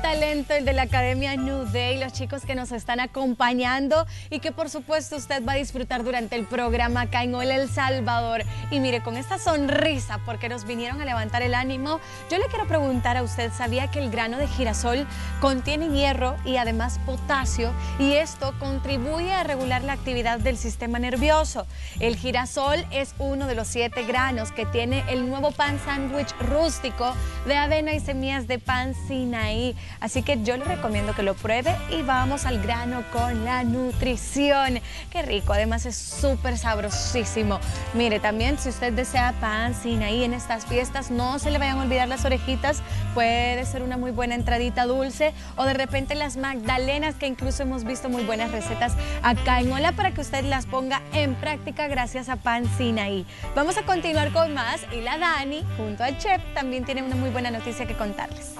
talento, el de la Academia New Day, los chicos que nos están acompañando y que por supuesto usted va a disfrutar durante el programa acá en Hola El Salvador. Y mire, con esta sonrisa, porque nos vinieron a levantar el ánimo, yo le quiero preguntar a usted, ¿sabía que el grano de girasol contiene hierro y además potasio? Y esto contribuye a regular la actividad del sistema nervioso. El girasol es uno de los siete granos que tiene el nuevo pan sándwich rústico de avena y semillas de pan Sinaí. Así que yo le recomiendo que lo pruebe y vamos al grano con la nutrición. Qué rico, además es súper sabrosísimo. Mire, también si usted desea pan Sinaí en estas fiestas, no se le vayan a olvidar las orejitas. Puede ser una muy buena entradita dulce o de repente las magdalenas, que incluso hemos visto muy buenas recetas acá en Hola para que usted las ponga en práctica gracias a pan Sinaí. Vamos a continuar con más y la Dani junto al chef también tiene una muy buena noticia que contarles.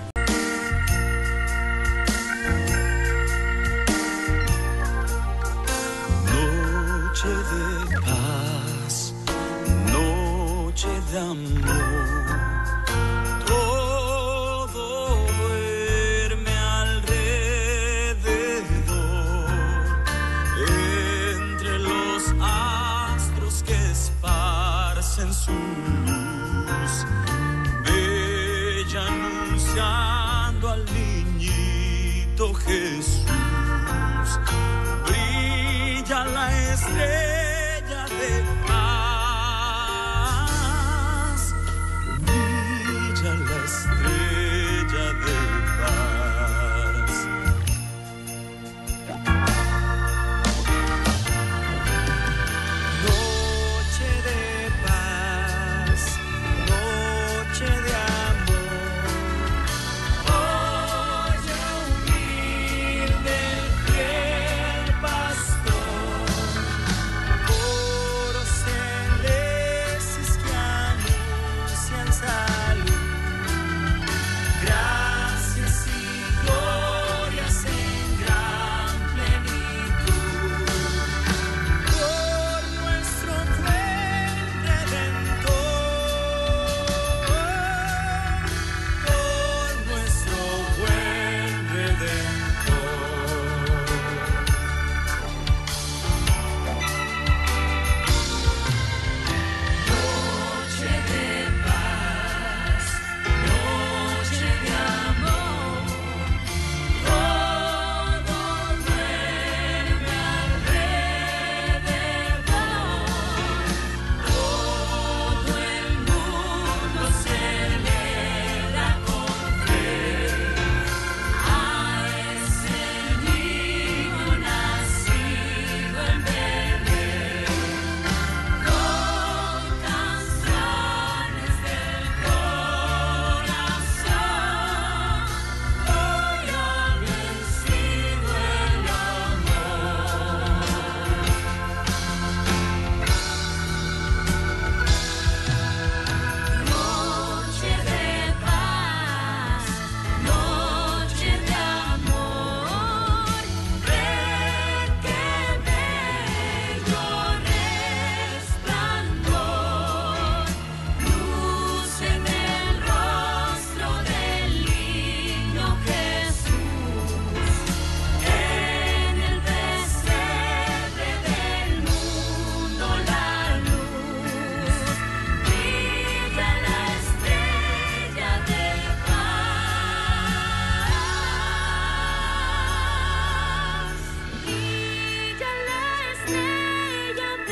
Noche de paz, noche de amor, todo duerme alrededor, entre los astros que esparcen su luz, bella anunciando al niñito Jesús. Brilla la estrella de paz, brilla la estrella de paz. Noche de paz, noche de amor, oye humilde fiel pastor, coros celestes que anuncian salud, gracias y glorias en gran plenitud, por nuestro buen Redentor, por nuestro buen Redentor. Noche de paz, noche de amor, todo duerme alrededor, todo el mundo celebra con fe a ese niño nacido en Belén, con canciones del corazón, hoy ha vencido el amor. Noche de paz, noche de amor, ven que bello resplandor, luz en el rostro del niño Jesús, en el pesebre del mundo la luz, brilla la estrella de paz, brilla la estrella de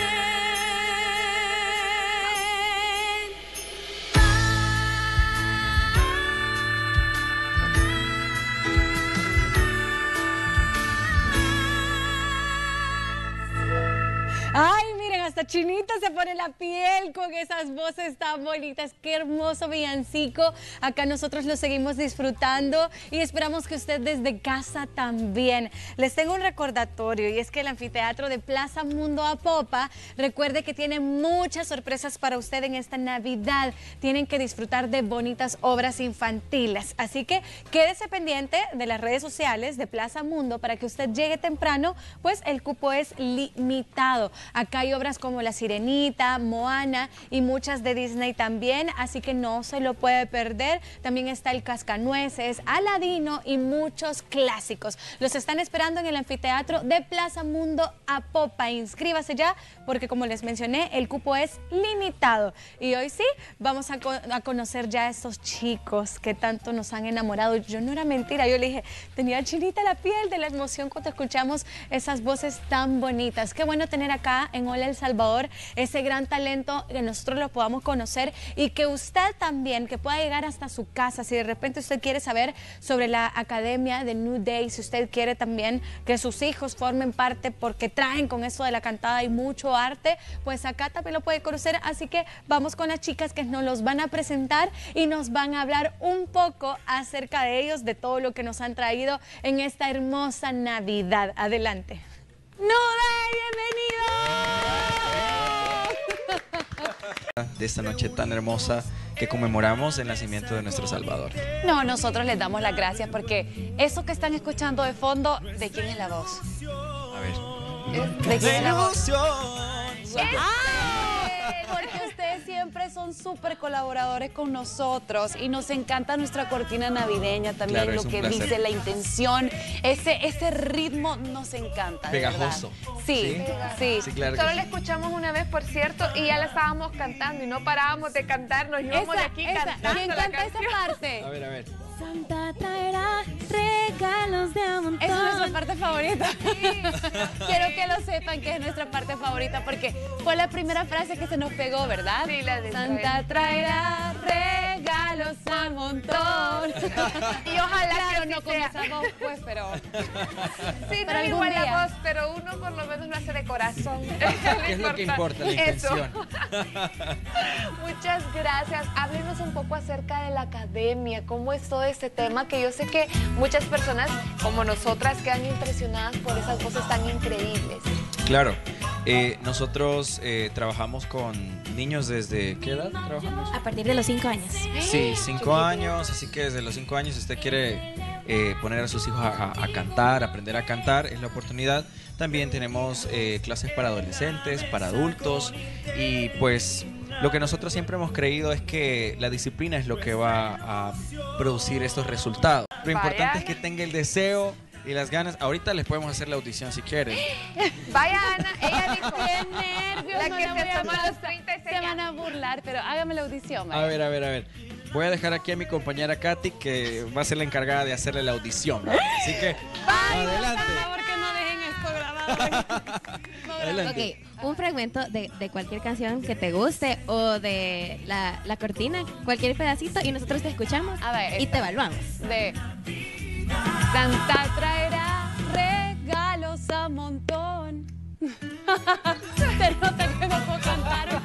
Ay, miren, hasta chinita se pone la piel con esas voces tan bonitas. Qué hermoso villancico. Acá nosotros lo seguimos disfrutando y esperamos que usted desde casa también. Les tengo un recordatorio y es que el anfiteatro de Plaza Mundo Apopa, recuerde que tiene muchas sorpresas para usted en esta Navidad. Tienen que disfrutar de bonitas obras infantiles. Así que quédese pendiente de las redes sociales de Plaza Mundo para que usted llegue temprano, pues el cupo es limitado. Acá hay obras como como La Sirenita, Moana y muchas de Disney también, así que no se lo puede perder. También está el Cascanueces, Aladino y muchos clásicos. Los están esperando en el anfiteatro de Plaza Mundo Apopa. Inscríbase ya porque, como les mencioné, el cupo es limitado. Y hoy sí, vamos a, co a conocer ya a estos chicos que tanto nos han enamorado. Yo no era mentira, yo le dije, tenía chinita la piel de la emoción cuando escuchamos esas voces tan bonitas. Qué bueno tener acá en Hola El Salvador ese gran talento, que nosotros lo podamos conocer y que usted también, que pueda llegar hasta su casa. Si de repente usted quiere saber sobre la Academia de New Day, si usted quiere también que sus hijos formen parte porque traen con eso de la cantada y mucho arte, pues acá también lo puede conocer. Así que vamos con las chicas que nos los van a presentar y nos van a hablar un poco acerca de ellos, de todo lo que nos han traído en esta hermosa Navidad. Adelante. ¡Nuday, bienvenido! De esta noche tan hermosa que conmemoramos el nacimiento de nuestro Salvador. No, nosotros les damos las gracias porque eso que están escuchando de fondo, ¿de quién es la voz? A ver. ¿De quién es la voz? Porque ustedes siempre son súper colaboradores con nosotros y nos encanta nuestra cortina navideña también, Claro, es lo un que placer. dice, la intención, ese, ese ritmo nos encanta. de Pegajoso. verdad. Sí, sí. Sí, claro que Solo sí. la escuchamos una vez, por cierto, y ya la estábamos cantando y no parábamos de cantar, nos íbamos de Esa, aquí esa. cantando ¿Quién la canta canción. esa parte? A ver, a ver. Santa traerá regalos de a montón. Esa es nuestra parte favorita. Quiero que lo sepan que es nuestra parte favorita porque fue la primera frase que se nos pegó, ¿verdad? Sí, la de Santa traerá regalos a montón. Y ojalá Claro, que no así con sea. esa voz, pues, pero... Sí, Pero no algún igual día. la voz, pero uno por lo menos lo hace de corazón. ¿Qué es lo que importa? La Eso. intención. Muchas gracias. Háblenos un poco acerca de la academia, cómo es todo este tema, que yo sé que muchas personas como nosotras quedan impresionadas por esas voces tan increíbles. Claro. Eh, nosotros eh, trabajamos con niños desde... ¿Qué edad trabajamos? A partir de los cinco años. Sí, cinco años, así que desde los cinco años si usted quiere eh, poner a sus hijos a, a- a cantar, aprender a cantar, es la oportunidad. También tenemos eh, clases para adolescentes, para adultos y pues lo que nosotros siempre hemos creído es que la disciplina es lo que va a producir estos resultados. Lo importante Vaya. es que tenga el deseo y las ganas. Ahorita les podemos hacer la audición si quieren. Vaya, Ana, ella dijo, ¡Qué nervios! la no que la se voy a toma pasar. los treinta y seis Se van a burlar, pero hágame la audición. A ver, a ver, a ver. Voy a dejar aquí a mi compañera Katy que va a ser la encargada de hacerle la audición. ¿no? Así que, adelante. Por favor, que no dejen esto grabado. Adelante. Ok, un fragmento de, de cualquier canción que te guste o de la, la cortina, cualquier pedacito y nosotros te escuchamos A ver, y esta. te evaluamos. De Santa traerá regalos a montón. Se nota que no puedo cantar.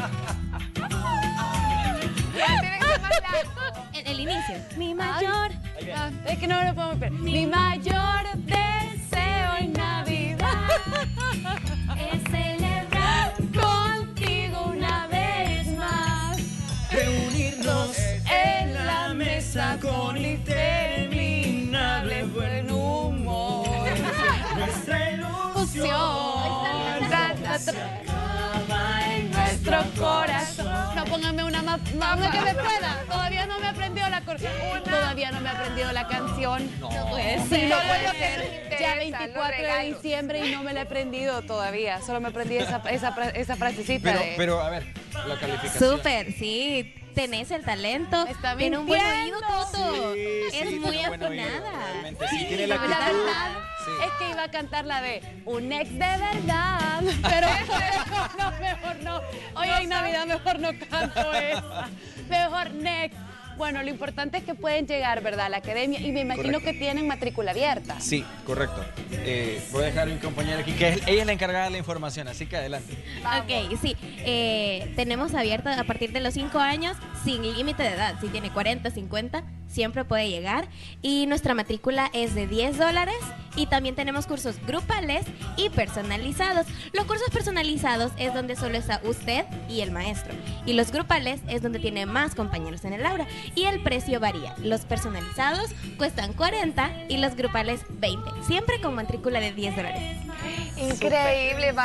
tiene que ser más largo. En el inicio. Mi mayor. Ah, es que no lo podemos ver. Mi mayor deseo en Navidad Es celebrar. contigo una vez más. Reunirnos En la mesa con interminable buen humor. nuestra ilusión Santa traerá en nuestro corazón. No, pónganme una más, más una que me pueda. Todavía no me he aprendido la cor- Todavía no me he aprendido la canción. No puede ser. Solo es lo que nos interesa, Ya los veinticuatro de regalos. diciembre y no me la he aprendido todavía. Solo me aprendí esa, esa, fra- esa frasecita. Pero, de- pero, a ver, la calificación. Súper, sí. Tenés el talento. Me está Tiene un buen mintiendo. oído, Toto. Sí, es sí, muy tiene buen oído, afinada. realmente. Sí, tiene la La actitud. verdad Sí. es que iba a cantar la de un ex de verdad, pero mejor no, mejor no. Hoy en Navidad mejor no canto esa. Mejor next. Bueno, lo importante es que pueden llegar, ¿verdad?, a la academia y me imagino Correcto. que tienen matrícula abierta. Sí, correcto. Eh, voy a dejar a mi compañera aquí, que es- ella es la encargada de la información, así que adelante. Ok, sí. Eh, tenemos abierto a partir de los cinco años, sin límite de edad. Si tiene cuarenta, cincuenta, siempre puede llegar. Y nuestra matrícula es de diez dólares. Y también tenemos cursos grupales y personalizados. Los cursos personalizados es donde solo está usted y el maestro. Y los grupales es donde tiene más compañeros en el aula. Y el precio varía. Los personalizados cuestan cuarenta y los grupales veinte. Siempre con matrícula de diez dólares. Increíble, vaya, Ana. Yo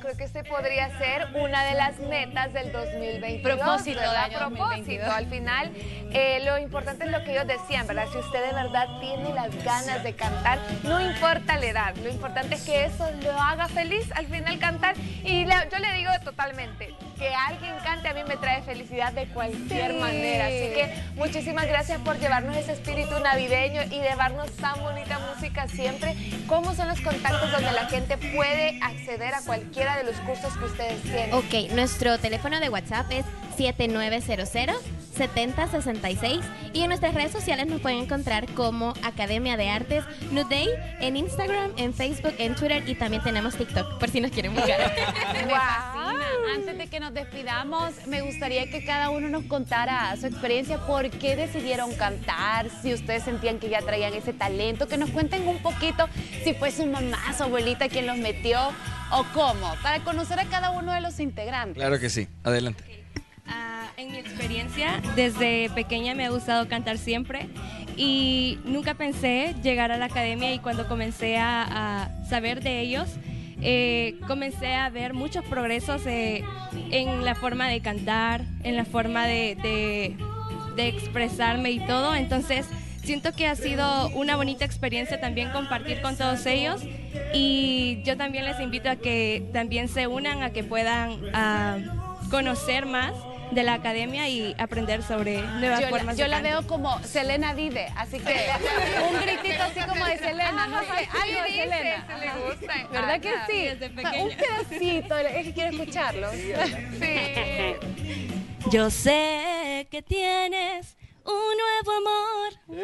creo que este podría ser una de las metas del dos mil veintidós. Propósito del ¿verdad? año Propósito. dos mil veintidós. Al final, eh, lo importante es lo que ellos decían, ¿verdad? Si usted de verdad tiene las ganas de cantar, no importa la edad, lo importante es que eso lo haga feliz al final cantar. Y le, yo le digo totalmente, que alguien cante a mí me trae felicidad de cualquier Sí. manera. Así que muchísimas gracias por llevarnos ese espíritu navideño y llevarnos tan bonita música siempre. ¿Cómo son los contactos donde la gente puede acceder a cualquiera de los cursos que ustedes tienen? Ok, nuestro teléfono de WhatsApp es siete nueve cero cero, siete cero seis seis y en nuestras redes sociales nos pueden encontrar como Academia de Artes New Day en Instagram, en Facebook, en Twitter y también tenemos TikTok por si nos quieren buscar. Me fascina. Antes de que nos despidamos, me gustaría que cada uno nos contara su experiencia, por qué decidieron cantar, si ustedes sentían que ya traían ese talento, que nos cuenten un poquito si fue su mamá, su abuelita quien los metió o cómo, para conocer a cada uno de los integrantes. Claro que sí, adelante. Ah, en mi experiencia, desde pequeña me ha gustado cantar siempre y nunca pensé llegar a la academia, y cuando comencé a, a saber de ellos, eh, comencé a ver muchos progresos eh, en la forma de cantar, en la forma de, de, de expresarme y todo. Entonces siento que ha sido una bonita experiencia también compartir con todos ellos, y yo también les invito a que también se unan, a que puedan ah, conocer más de la academia y aprender sobre nuevas Yo, la, formas yo de la canto. veo como Selena vive, así que un gritito así como de Selena, no sé, algo de Selena. Se le Ajá. gusta. ¿Verdad que Ajá. sí? desde Un pequeña. pedacito, es que quiero escucharlo. Sí. Yo sé que tienes un nuevo amor.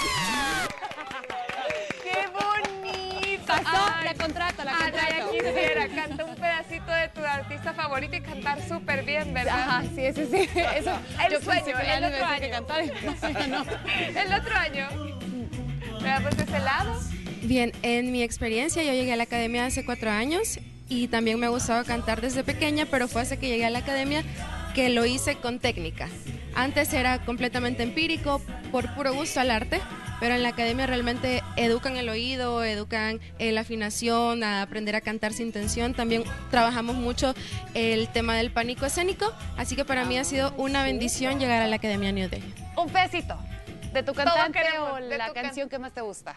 ¡Qué bonito! Pasó, Ay, la contrato, la Ana, ya contrato. quisiera cantar un pedacito de tu artista favorito y cantar súper bien, ¿verdad? Ajá, sí, sí, sí. Eso, El yo sueño, pensé que el me otro decía que año. cantar y no, no. El otro año. ¿Me da por ese lado? Bien, en mi experiencia yo llegué a la academia hace cuatro años y también me ha gustado cantar desde pequeña, pero fue hace que llegué a la academia que lo hice con técnica. Antes era completamente empírico, por puro gusto al arte, pero en la academia realmente educan el oído, educan eh, la afinación, a aprender a cantar sin tensión. También trabajamos mucho el tema del pánico escénico, así que para mí ha sido una bendición llegar a la Academia New Day. Un pedacito de tu cantante queremos, o de la tu can- canción que más te gusta.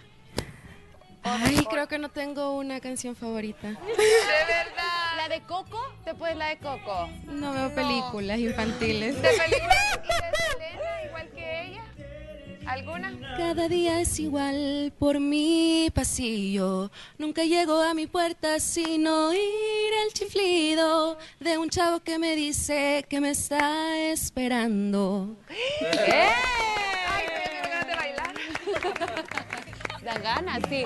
Ay, creo que no tengo una canción favorita. De verdad. La de Coco, ¿te puedes la de Coco? No veo películas infantiles. ¿De películas y de Selena, igual que ella? ¿Alguna? Cada día es igual por mi pasillo. Nunca llego a mi puerta sin oír el chiflido de un chavo que me dice que me está esperando. ¡Eh! Ay, tengo ganas de bailar. Dan ganas, sí.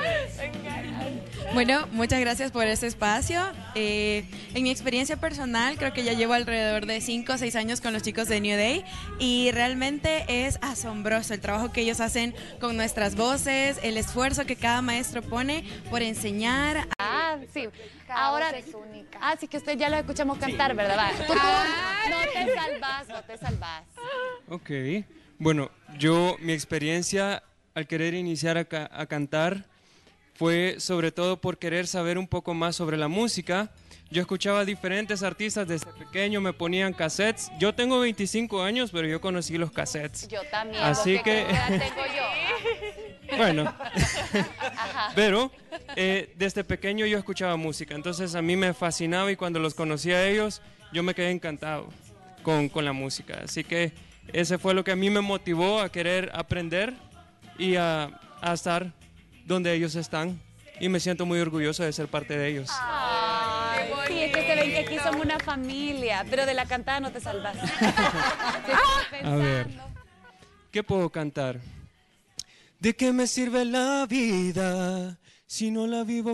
Bueno, muchas gracias por este espacio. Eh, en mi experiencia personal, creo que ya llevo alrededor de cinco o seis años con los chicos de New Day y realmente es asombroso el trabajo que ellos hacen con nuestras voces, el esfuerzo que cada maestro pone por enseñar. Ah, sí. Cada Ahora, voz es única. ah, sí que usted ya lo escuchamos cantar, ¿verdad? Va, tú, tú no te salvas, no te salvas. Ok, bueno, yo, mi experiencia al querer iniciar a, ca- a cantar fue sobre todo por querer saber un poco más sobre la música. Yo escuchaba a diferentes artistas desde pequeño, me ponían cassettes. Yo tengo veinticinco años, pero yo conocí los cassettes. Yo también. Así ¿vos qué que- crees edad tengo yo? Bueno, Ajá. pero eh, desde pequeño yo escuchaba música, entonces a mí me fascinaba y cuando los conocí a ellos, yo me quedé encantado con, con la música. Así que ese fue lo que a mí me motivó a querer aprender y a, a estar donde ellos están. Y me siento muy orgulloso de ser parte de ellos. Ay, sí, es que se ven que aquí somos una familia, pero de la cantada no te salvas. A ver, ¿qué puedo cantar? ¿De qué me sirve la vida si no la vivo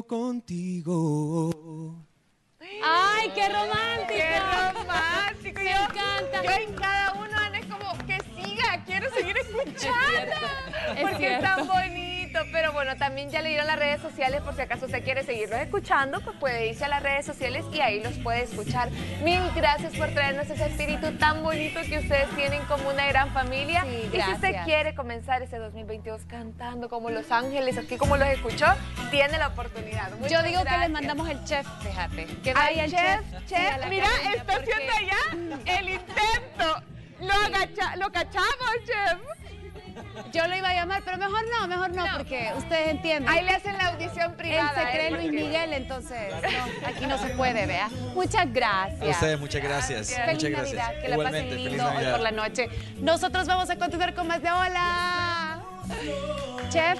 contigo? ¡Ay, qué romántico! ¡Qué romántico! Me Yo, encanta. yo en cada uno, Ana, es como que siga, quiero seguir escuchando. escuchando. Es Porque cierto. es tan bonito. Pero bueno, también ya le dieron las redes sociales por si acaso usted quiere seguirlos escuchando, pues puede irse a las redes sociales y ahí los puede escuchar. Mil gracias por traernos ese espíritu tan bonito que ustedes tienen como una gran familia. Sí, y si gracias. usted quiere comenzar ese dos mil veintidós cantando como Los Ángeles, así como los escuchó, tiene la oportunidad. Muchas Yo digo que gracias. les mandamos el chef, fíjate. Que Al vaya el chef, chef. chef, sí, a la mira, academia, está porque- haciendo allá el intento. Lo, agacha, lo cachamos, chef. Yo lo iba a llamar, pero mejor no, mejor no, No. porque ustedes entienden. Ahí le hacen la audición Él privada. se cree ¿eh? Luis Porque- Miguel, entonces no, aquí no se puede, vea. Muchas gracias. A ustedes, muchas gracias. Gracias. Feliz Muchas gracias. Navidad, que la Igualmente, pasen feliz lindo hoy Navidad. por la noche. Nosotros vamos a continuar con más de Hola. Chef.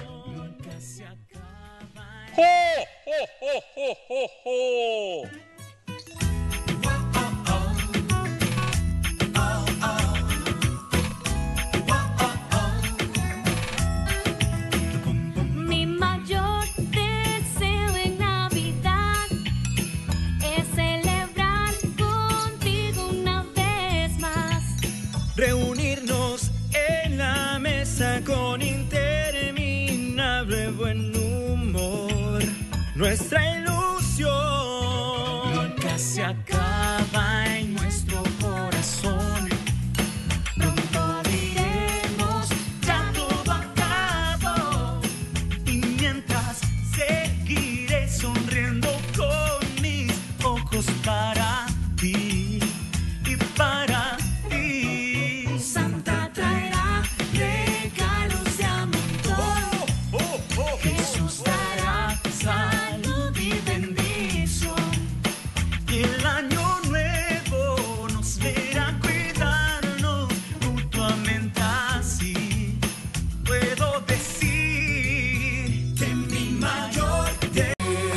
Mi mayor deseo en Navidad es celebrar contigo una vez más. Reunirnos en la mesa con interminable buen humor. Nuestra ilusión nunca se acaba en nuestro corazón. Pronto diremos ya todo acabó. Y mientras seguiré sonriendo con mis ojos para ti y para ti. Santa traerá regalos de a montón. Jesús dará salud y bendición. Y el año nuevo nos verá cuidarnos mutuamente así. Puedo decir que mi mayor te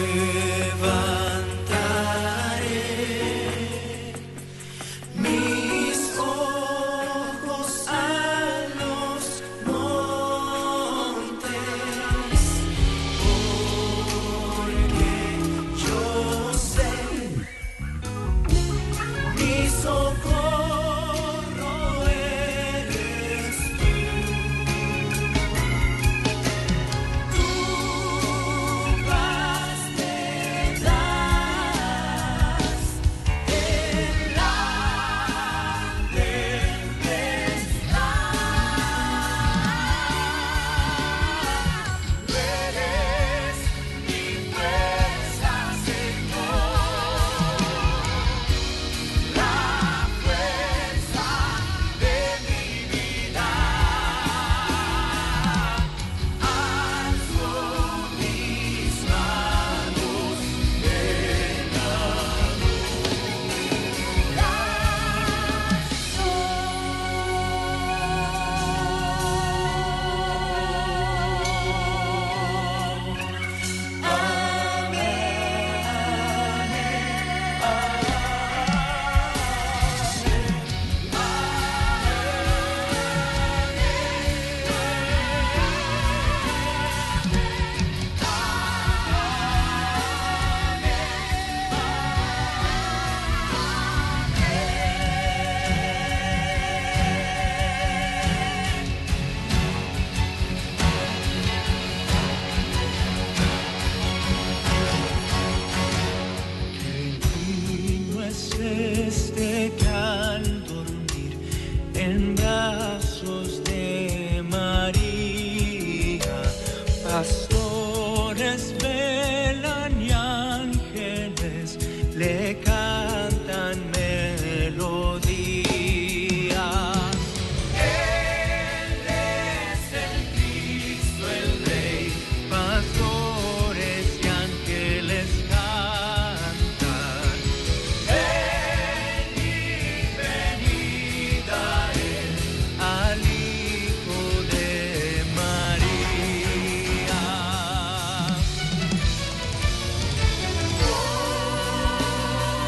levantaré mis ojos a los montes, porque yo sé mi socorro eres tú. Tú vas, me das en la tempestad. Tú eres mi fuerza, Señor, la fuerza de mi vida. Alzo mis manos Qué niño es este que al dormir en brazos de María, pastores velan y ángeles le cantan melodías. Él es el Cristo, el Rey, pastores y ángeles cantan. Ven y venid a él, al Hijo de María.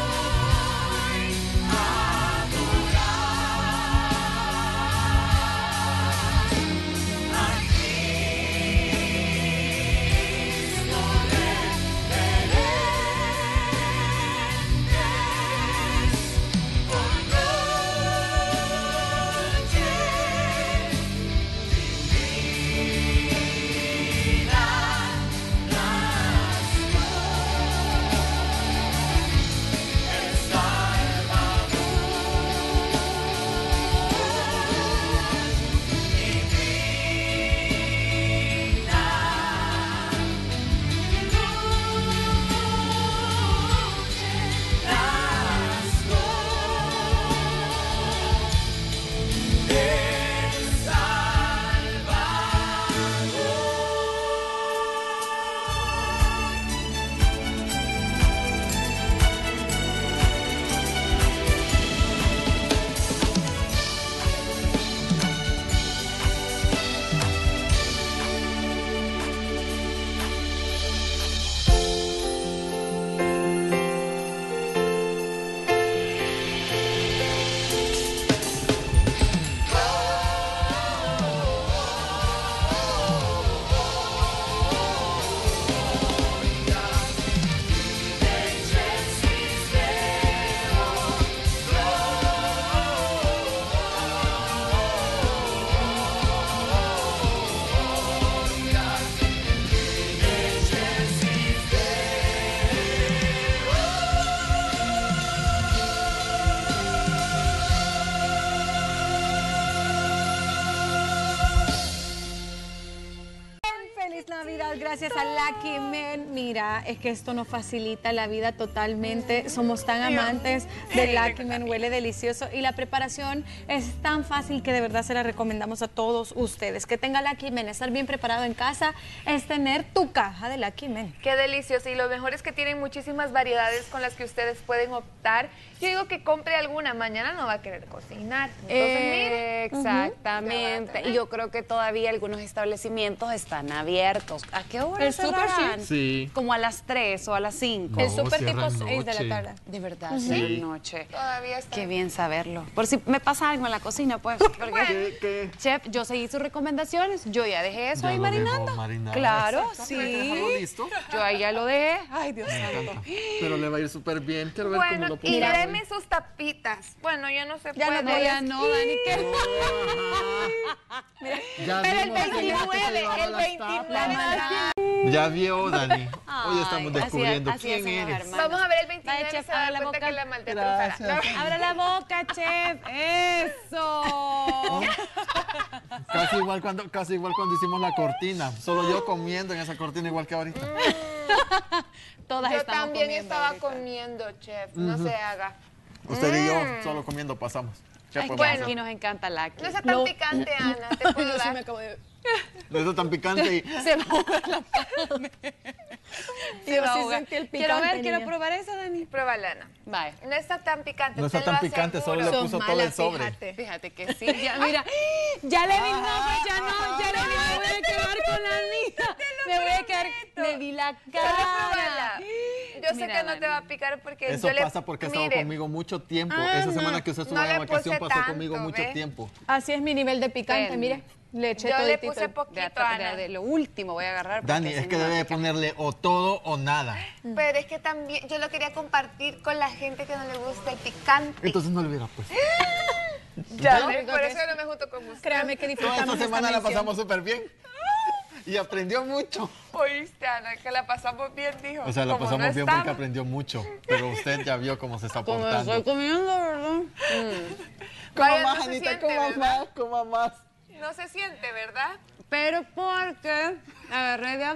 gracias a Lucky Men. Mira, es que esto nos facilita la vida totalmente. Somos tan amantes de Lucky Men, huele delicioso y la preparación es tan fácil que de verdad se la recomendamos a todos ustedes. Que tenga Lucky Men, estar bien preparado en casa es tener tu caja de Lucky Men. Qué delicioso, y lo mejor es que tienen muchísimas variedades con las que ustedes pueden optar. Yo digo que compre alguna, mañana no va a querer cocinar. Entonces, mire. Exactamente. Y yo creo que todavía algunos establecimientos están abiertos. ¿A qué hora El súper, cerrarán? sí. Como a las tres o a las cinco. No, El súper tipo cierran seis de la noche. tarde. De verdad, Ujú. sí. Sí. Noche. Todavía está. Qué bien saberlo. Por si me pasa algo en la cocina, pues. Porque, ¿Qué, qué? chef, yo seguí sus recomendaciones. Yo ya dejé eso Ya ahí lo dejó marinando. marinado. Claro, Exacto, para dejarlo sí. listo. Yo ahí ya lo dejé. Ay, Dios Me santo. encanta. Pero le va a ir súper bien. Quiero ver cómo Bueno, lo y puedo deme sus tapitas. Bueno, ya no se Ya puede. no, ya no, Dani, ¿qué? Ya Pero el vimos que ya veintinueve, se llevaba el las veintinueve. tapas. Ya vio, Dani. Hoy estamos Ay, descubriendo así- así quién hacen los eres. hermanos. Vamos a ver el veintinueve, Dale, chef, se va a abre dar la cuenta boca. que la malteada Gracias. Abra la boca, chef. Eso. Casi igual cuando, casi igual cuando hicimos la cortina. Solo yo comiendo en esa cortina igual que ahorita. Todas Yo estamos también comiendo estaba ahorita. comiendo, chef. No se haga. Usted y yo solo comiendo pasamos. ¿Qué Ay, podemos bueno, hacer? aquí nos encanta Lucky. No sea tan Lo- picante, Ana. Te puedo Yo sí dar. me acabo de... No es tan picante y... Se va a ahogar la palma. Se Yo va a sí ahogar. sentí el Quiero ver, picante, quiero niña. probar eso, Dani. Pruébala, Ana. Vaya. No está tan picante. No está te tan lo picante, aseguro. solo le Son puso todo el malas, sobre. fíjate. Fíjate que sí. Ya, mira, ya le vi, no, pues ya no, ya le vi, me voy a quedar con la niña. Me voy a quedar, le vi la Solo pruébala. cara. Yo sé Mira, que no te Dani. va a picar porque Eso yo le... pasa porque ha estado Mire, conmigo mucho tiempo. Ah, Esa no. semana que usted estuvo No de le vacación puse pasó conmigo tanto, mucho ¿ve? tiempo. Así es mi nivel de picante, Ven. mire. Le eché Yo le toditito puse el- poquito, De, de, Ana. de lo último voy a agarrar. porque Dani, si es que no, debe de pica. ponerle o todo o nada. Pero es que también yo lo quería compartir con la gente que no le gusta el picante. Entonces no le hubiera puesto. Ya, ¿No? ¿ves? Por eso yo no me junto con usted. Créame que Toda disfrutamos esta semana la mención. pasamos súper bien. Y aprendió mucho. Oíste, Ana, que la pasamos bien, dijo. O sea, la Como pasamos no bien porque estaba. aprendió mucho. Pero usted ya vio cómo se está Como portando. estoy comiendo, ¿verdad? Coma Vaya, más, no se Anita, siente, coma ¿verdad? más, coma más. No se siente, ¿verdad? Pero porque agarré de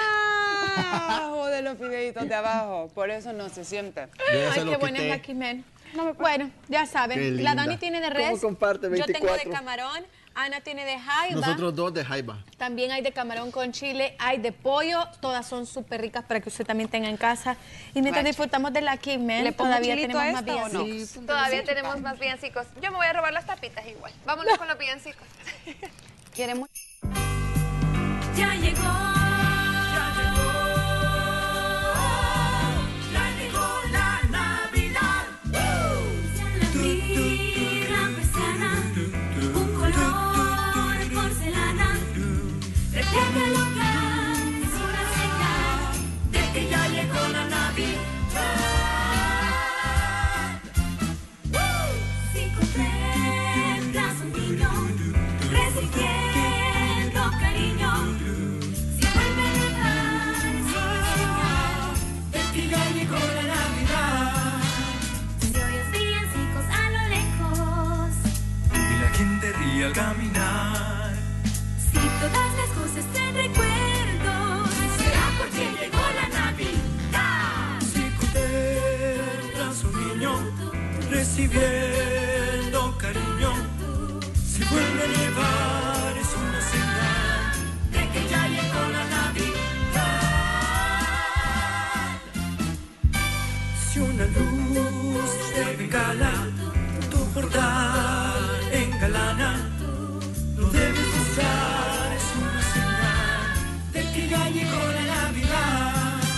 abajo, de los fideitos de abajo. Por eso no se siente. Yo ya se Ay, lo qué buena es quité. Lucky Men. Bueno, ya Qué saben, linda. la Dani tiene de ¿Cómo res, comparte? yo tengo de veinticuatro. camarón, Ana tiene de jaiba, Nosotros dos de jaiba. también hay de camarón con chile, hay de pollo, todas son súper ricas para que usted también tenga en casa. Y mientras Vaya. disfrutamos de Lucky Men, ¿Le pongo todavía chilito tenemos a más esta o no? villancicos. Todavía tenemos más villancicos. Yo me voy a robar las tapitas igual. Vámonos con los villancicos. ¿Quiere mucho? Ya llegó, ya llegó, ya llegó la Navidad. Abrir la persiana, un color de porcelana, refleja el hogar, es una señal de que ya llegó la Navidad. Si contemplas un niño recibiendo cariño, si vuelve a llegar es una señal de que ya llegó la Navidad. Si oyes villancicos a lo lejos, Y la gente ríe al caminar. si todas las cosas te recuerdo, será porque llegó la Navidad. Si contemplas un niño recibiendo cariño, si vuelve a llevar es una señal De que ya llegó la Navidad. Si una luz de bengala tu portal engalana, lo debes buscar, es una señal de que ya llegó la Navidad.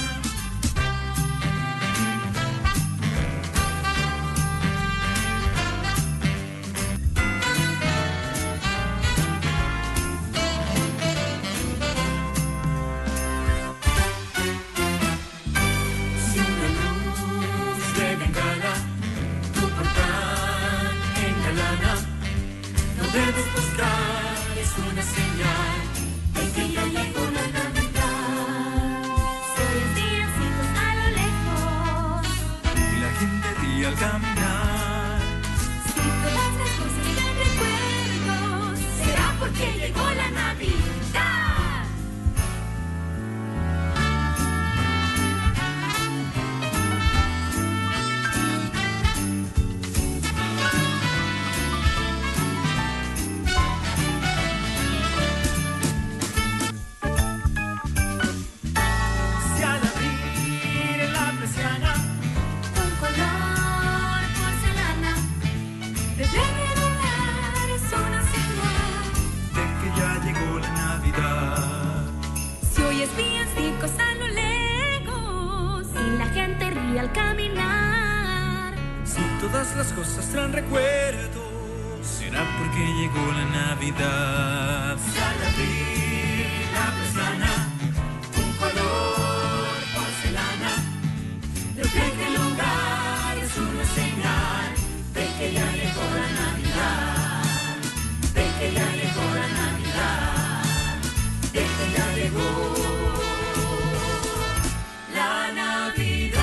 Si una luz de bengala tu portal engalana, lo debes buscar, es una señal De que ya llegó la Navidad. Si oyes villancicos a lo lejos, y la gente ríe al caminar. si todas las cosas te recuerdo, será porque llegó la Navidad. caminar. Si todas las cosas traen recuerdos, será porque llegó la Navidad. Y al abrir la persiana, un color porcelana, de que este lugar es una señal de que ya llegó la Navidad, de que ya llegó la Navidad, de que ya llegó la Navidad.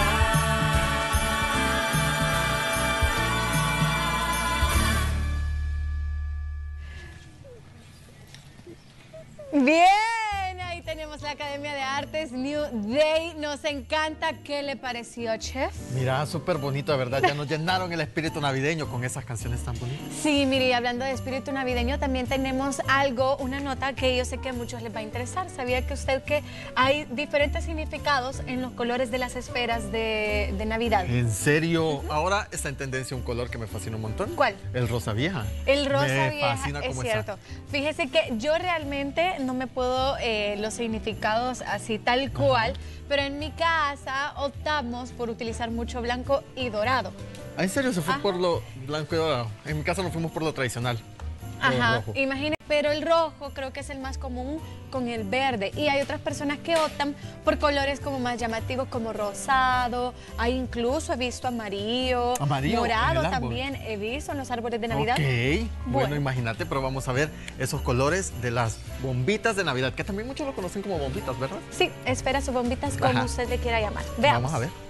Bien, ahí tenemos la Academia de Artes New Day. Nos encanta. ¿Qué le pareció, chef? Mira, súper bonito, de verdad. Ya nos llenaron el espíritu navideño con esas canciones tan bonitas. Sí, mire, hablando de espíritu navideño, también tenemos algo, una nota que yo sé que a muchos les va a interesar. ¿Sabía que usted que hay diferentes significados en los colores de las esferas de, de Navidad? ¿En serio? Ahora está en tendencia un color que me fascina un montón. ¿Cuál? El rosa vieja. El rosa me vieja, fascina es cómo cierto. está. Fíjese que yo realmente no me puedo eh, los significados así tal cual, pero en mi casa optamos por utilizar mucho blanco y dorado. Ah, ¿en serio se fue Ajá. por lo blanco y dorado? En mi casa nos fuimos por lo tradicional. lo Ajá, rojo. imagínese, pero el rojo creo que es el más común con el verde. Y hay otras personas que optan por colores como más llamativos, como rosado. Hay incluso he visto amarillo, Amarillo, en morado el árbol. también he visto en los árboles de Navidad. Ok, bueno, Bueno. imagínate, pero vamos a ver esos colores de las bombitas de Navidad, que también muchos lo conocen como bombitas, ¿verdad? Sí, esferas o bombitas, como Ajá. usted le quiera llamar. Veamos. Vamos a ver.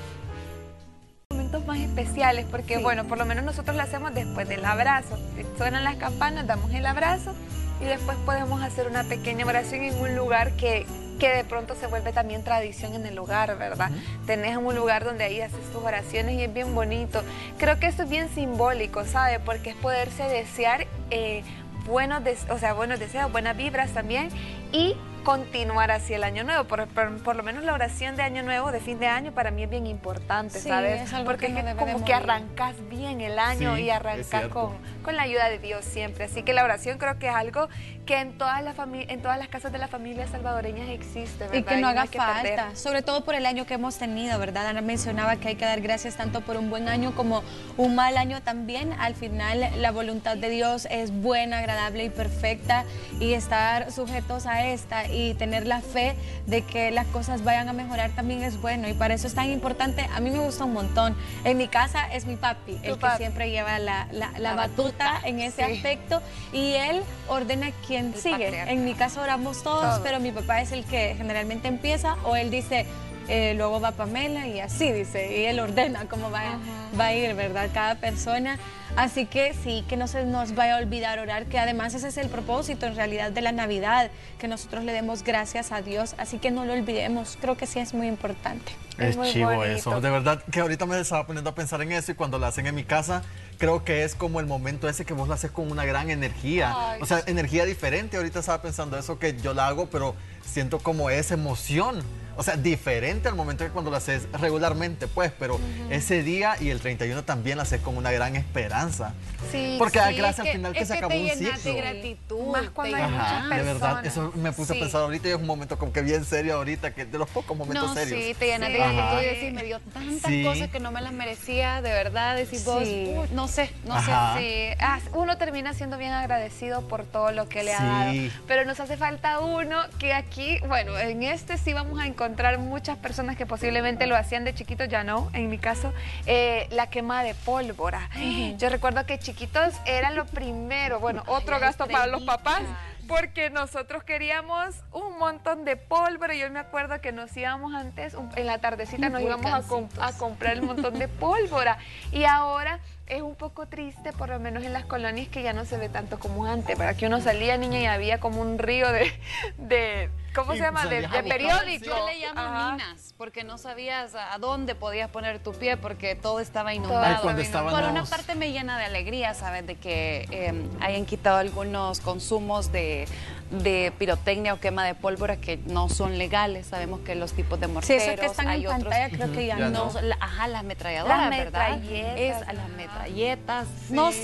Momentos más especiales porque Sí. bueno, por lo menos nosotros lo hacemos después del abrazo. Suenan las campanas, damos el abrazo y después podemos hacer una pequeña oración en un lugar que, que de pronto se vuelve también tradición en el hogar, ¿verdad? Tenés un lugar donde ahí haces tus oraciones y es bien bonito. Creo que esto es bien simbólico, ¿sabe? Porque es poderse desear eh, buenos, des- o sea, buenos deseos, buenas vibras también y continuar hacia el año nuevo. Por, por, por lo menos la oración de año nuevo, de fin de año, para mí es bien importante, Sí, ¿sabes? es algo Porque que no es que debe de como que morir. arrancas bien el año Sí, y es arrancas cierto. con, con la ayuda de Dios siempre. Así que la oración creo que es algo que en todas las, fami- en todas las casas de las familias salvadoreñas existe, ¿verdad? Y que no haga hay que perder. falta, sobre todo por el año que hemos tenido, ¿verdad? Ana mencionaba que hay que dar gracias tanto por un buen año como un mal año también. Al final, la voluntad de Dios es buena, agradable y perfecta, y estar sujetos a esta y tener la fe de que las cosas vayan a mejorar también es bueno, y para eso es tan importante. A mí me gusta un montón. En mi casa es mi papi, el que papi. siempre lleva la, la- la La batuta batuta, en ese sí. aspecto, y él ordena quién El sigue. patriarca. En mi casa oramos todos, Todos. pero mi papá es el que generalmente empieza, o él dice, eh, luego va Pamela, y así dice, y él ordena cómo va, va a ir, ¿verdad? Cada persona. Así que sí, que no se nos vaya a olvidar orar, que además ese es el propósito en realidad de la Navidad, que nosotros le demos gracias a Dios, así que no lo olvidemos, creo que sí es muy importante. Es Es muy chivo bonito. eso, de verdad que ahorita me estaba poniendo a pensar en eso, y cuando lo hacen en mi casa, creo que es como el momento ese que vos lo haces con una gran energía, Ay, o sea, energía diferente. Ahorita estaba pensando eso, que yo la hago, pero siento como esa emoción, o sea, diferente al momento que cuando lo haces regularmente, pues, pero ese día y el treinta y uno también lo haces con una gran esperanza. Sí, Porque da Sí, gracia es al final que es se acabó te un llenas de ciclo. gratitud. Más cuando te hay llenas. muchas De verdad, personas. eso me puse Sí. a pensar ahorita, y es un momento como que bien serio ahorita, que de los pocos momentos No, serios. sí, te llenas de Sí. gratitud Ajá. y decís, me dio tantas Sí. cosas que no me las merecía, de verdad, decís vos, Sí. "Uy, no sé, no Ajá. Sí, ah, uno termina siendo bien agradecido por todo lo que le ha dado, Sí. pero nos hace falta uno que aquí, bueno, en este sí vamos a encontrar muchas personas que posiblemente lo hacían de chiquitos, ya no, en mi caso, eh, la quema de pólvora. Yo recuerdo que chiquitos era lo primero, bueno, otro gasto para los papás, porque nosotros queríamos un montón de pólvora. Yo me acuerdo que nos íbamos antes, un- en la tardecita nos íbamos a, com- a comprar el montón de pólvora, y ahora es un poco triste, por lo menos en las colonias, que ya no se ve tanto como antes, para que uno salía, niña, y había como un río de, de ¿cómo Y se llama? De, salías a de buscar. periódico. Yo le llamo Ajá. minas, porque no sabías a dónde podías poner tu pie, porque todo estaba Ay, inundado. cuando estaban Por una los- parte me llena de alegría, ¿sabes? De que eh, hayan quitado algunos consumos de, de pirotecnia o quema de pólvora que no son legales. Sabemos que los tipos de Sí, morteros, eso que están hay en otros... pantalla creo que ya, ya no. No, la- ajá, las ametralladoras, Las ¿verdad? metralletas, Es a ajá. las metralletas. No sé,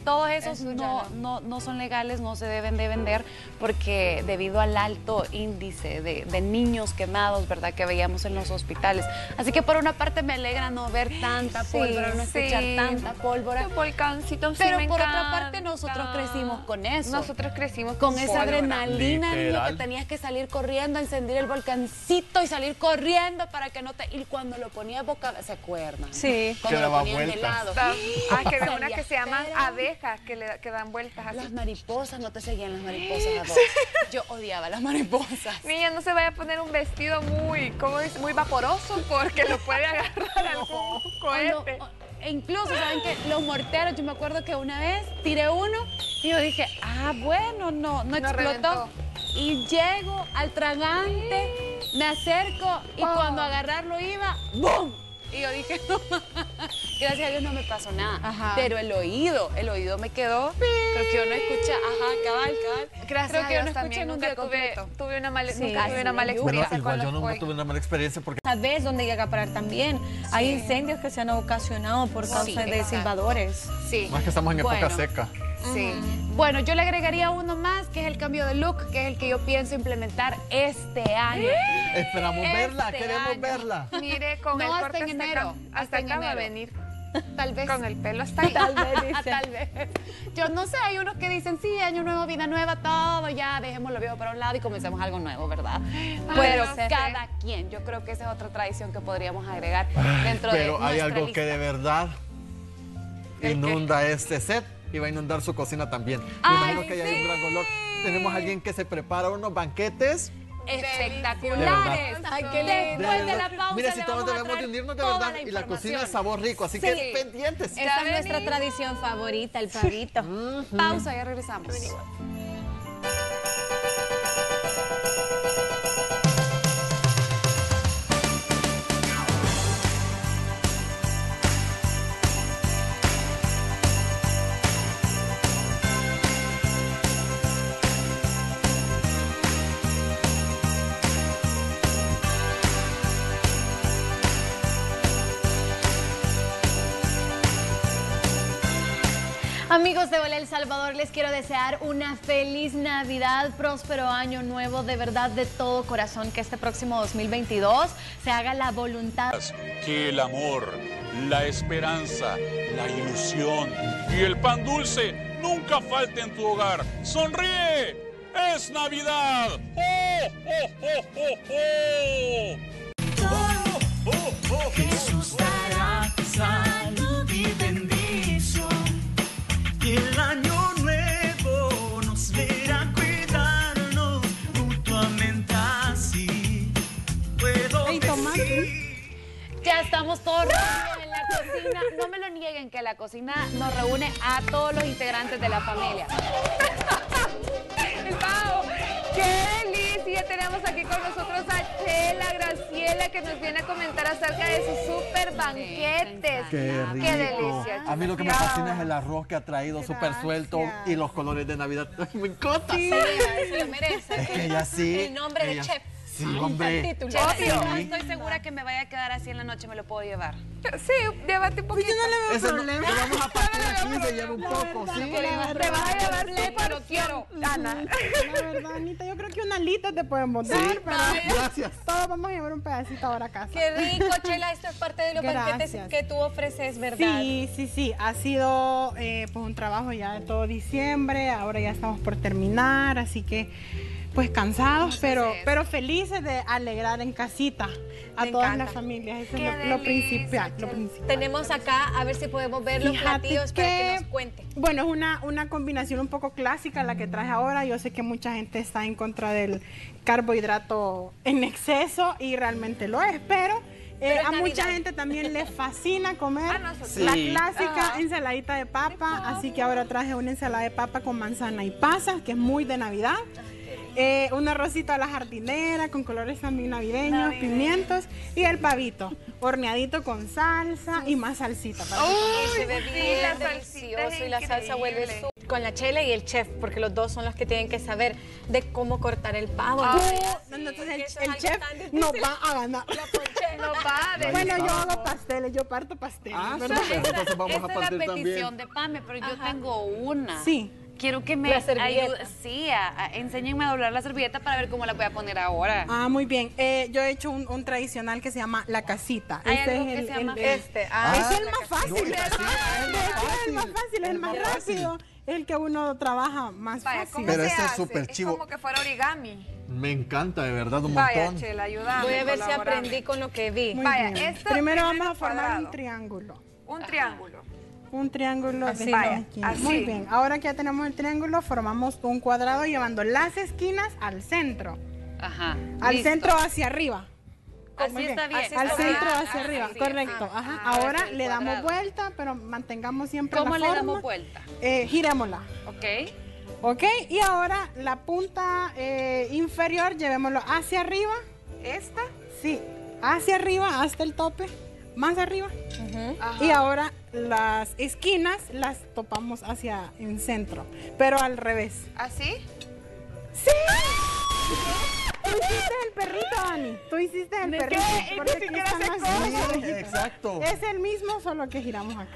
todos esos Eso ya no, no, no son legales, no se deben de vender porque debido al alto índice de, de niños quemados, ¿verdad? Que veíamos en los hospitales. Así que por una parte me alegra no ver tanta Sí, pólvora, no escuchar sí. tanta pólvora. Los volcancitos sí Pero me por otra encanta. parte nosotros crecimos con eso. Nosotros crecimos con con esa pólvora. adrenalina, niño, Literal. que tenías que salir corriendo, encender el volcancito y salir corriendo para que no te... Y cuando lo ponías boca... ¿Se acuerdan? Sí. Cuando Que lo daba ponían de vueltas. lado. Ah, que ven unas que se llaman Pero abejas, que, le, que dan vueltas así. Las mariposas, no te seguían las mariposas a vos. Yo odiaba las mariposas. Niña, no se vaya a poner un vestido muy, ¿cómo dice? Muy vaporoso porque lo puede agarrar algún Cuando- cohete. e incluso, ¿saben qué? Los morteros, yo me acuerdo que una vez tiré uno y yo dije, ah, bueno, no, no explotó. reventó. Y llego al tragante, me acerco y Oh. cuando agarrarlo iba, ¡bum! Y yo dije, no, gracias a Dios no me pasó nada. Ajá. Pero el oído, el oído me quedó, creo que yo no escucha, ajá, cabal, cabal. Gracias creo a que yo Dios no escuché también, en un nunca día tuve, completo. tuve una mala, Sí. nunca tuve una mala Bueno, Bueno, experiencia igual con yo los nunca cohetes. tuve una mala experiencia porque ¿Sabes dónde llega a parar también? Hay incendios que se han ocasionado por causa Sí, de exacto. silbadores. Sí. más que estamos en época Bueno. seca. Sí. Bueno, yo le agregaría uno más, que es el cambio de look, que es el que yo pienso implementar este año. Esperamos Este verla, queremos año. verla. Mire, con No, el hasta corte en hasta enero, acá, hasta hasta en acá va a enero. venir. Tal vez. Con el pelo hasta ahí. Tal vez, dice. Tal vez. Yo no sé, hay unos que dicen, sí, año nuevo, vida nueva, todo, ya, dejemos lo viejo para un lado y comencemos algo nuevo, ¿verdad? Pero no sé. cada quien, yo creo que esa es otra tradición que podríamos agregar dentro de Pero hay nuestra algo lista. que de verdad ¿El inunda este set y va a inundar su cocina también. Me Ay, imagino que hay un gran olor. Tenemos a alguien que se prepara unos banquetes. Espectaculares. Ay, qué Después lindo. de la verdad. pausa Mire, si le todos vamos a debemos de traer unirnos de toda verdad. la Y la cocina es información. sabor rico, así Sí. que pendientes. Esta es nuestra tradición favorita, el pavito. Pausa, ya regresamos. Amigos de Hola El Salvador, les quiero desear una feliz Navidad, próspero año nuevo, de verdad, de todo corazón, que este próximo dos mil veintidós se haga la voluntad. Que el amor, la esperanza, la ilusión y el pan dulce nunca falte en tu hogar. ¡Sonríe! ¡Es Navidad! ¡Oh, oh, oh, oh, oh! Jesús dará salud y bendición. Y el año nuevo nos verá cuidarnos mutuamente así. Puedo decir. Ya estamos todos reunidos en la cocina. No me lo nieguen que la cocina nos reúne a todos los integrantes de la familia. El pavo. ¡Qué delicia! Tenemos aquí con nosotros a Chela Graciela, que nos viene a comentar acerca de sus super banquetes. Qué rico. ¡Qué delicia! A mí lo que me fascina es el arroz que ha traído súper suelto y los colores de Navidad. Me encanta. Sí, se lo merece. Es que ella sí. El nombre de ella- chef. Sí, hombre. El título. Obvio. Sí. Estoy segura que me vaya a quedar así en la noche, me lo puedo llevar. Sí, llévate un poquito. Ese no, le vamos a partir aquí, se lleva un poco, ¿sí? Te vas a llevar tu porción, Ana. La verdad, Anita, yo creo que una alita te podemos dar, Sí, pero gracias. todos vamos a llevar un pedacito ahora a casa. Qué rico, Chela, esto es parte de los banquetes Gracias. que tú ofreces, ¿verdad? Sí, sí, sí, ha sido eh, pues un trabajo ya de todo diciembre, ahora ya estamos por terminar, así que pues cansados, pero, pero felices de alegrar en casita a Me todas encanta. las familias, eso Qué es lo, lo delicia, principal, lo principal. Tenemos acá, a ver si podemos ver los Fíjate platillos para que que- nos cuente. Bueno, es una, una combinación un poco clásica la que traje ahora. Yo sé que mucha gente está en contra del carbohidrato en exceso y realmente lo es, pero, eh, Pero es a mucha Navidad. gente también le fascina comer Sí. la clásica Ajá. ensaladita de papa, así que ahora traje una ensalada de papa con manzana y pasas, que es muy de Navidad. Eh, un arrocito a la jardinera con colores también navideños, pimientos y el pavito horneadito con salsa y más salsita. Para que- Y se ve sí, bien la salsita delicioso es y la salsa vuelve increíble. su- con la Chela y el chef, porque los dos son los que tienen que saber de cómo cortar el pavo. Ah, Entonces, no, entonces el, eso es el algo chef tan difícil. nos va a ganar. La ponche- no va de Bueno, yo eso. hago pasteles, yo parto pasteles. Ah, ¿verdad? súper, entonces vamos a Esta es la partir petición también. de Pame, pero yo tengo una. Sí. Quiero que me La servilleta. ayude, sí, a- a- enséñenme a doblar la servilleta para ver cómo la voy a poner ahora. Ah, muy bien. Eh, yo he hecho un, un tradicional que se llama la casita. ¿Hay Este algo es que el, se llama el- este? Ah, es el la más casita. fácil. No, la ¿verdad? casita es el De más hecho, es el más fácil. fácil, es el más más fácil. rápido. El que uno trabaja más Vaya, fácil. ¿cómo Pero se este es hace? súper chivo. Es como que fuera origami. Me encanta, de verdad, un Vaya, montón. Chela, ayúdame. Voy a ver si colaborame. aprendí con lo que vi. Muy Vaya, bien. esto Primero primero vamos a formar cuadrado. un triángulo. Un triángulo. Un triángulo Así, de vaya, esquinas. así. Muy bien. Ahora que ya tenemos el triángulo, formamos un cuadrado llevando las esquinas al centro. Ajá. Al listo. centro hacia arriba. Así Muy está bien. Al Ok. centro Ah, hacia ah, arriba, sí, correcto. ah, Ajá. ah, Ahora es el le damos cuadrado. vuelta, pero mantengamos siempre ¿Cómo la le forma. damos vuelta? Eh, girémosla. Ok. Ok, y ahora la punta eh, inferior llevémoslo hacia arriba. ¿Esta? Sí, hacia arriba, hasta el tope, más arriba. Ajá. Y ahora las esquinas las topamos hacia el centro, pero al revés. ¿Así? ¡Sí! Tú hiciste el perrito, Ani. Tú hiciste el ¿De perrito. qué? Él porque ni aquí siquiera están se las come. dos Sí, orejitas. exacto. Es el mismo, solo que giramos acá.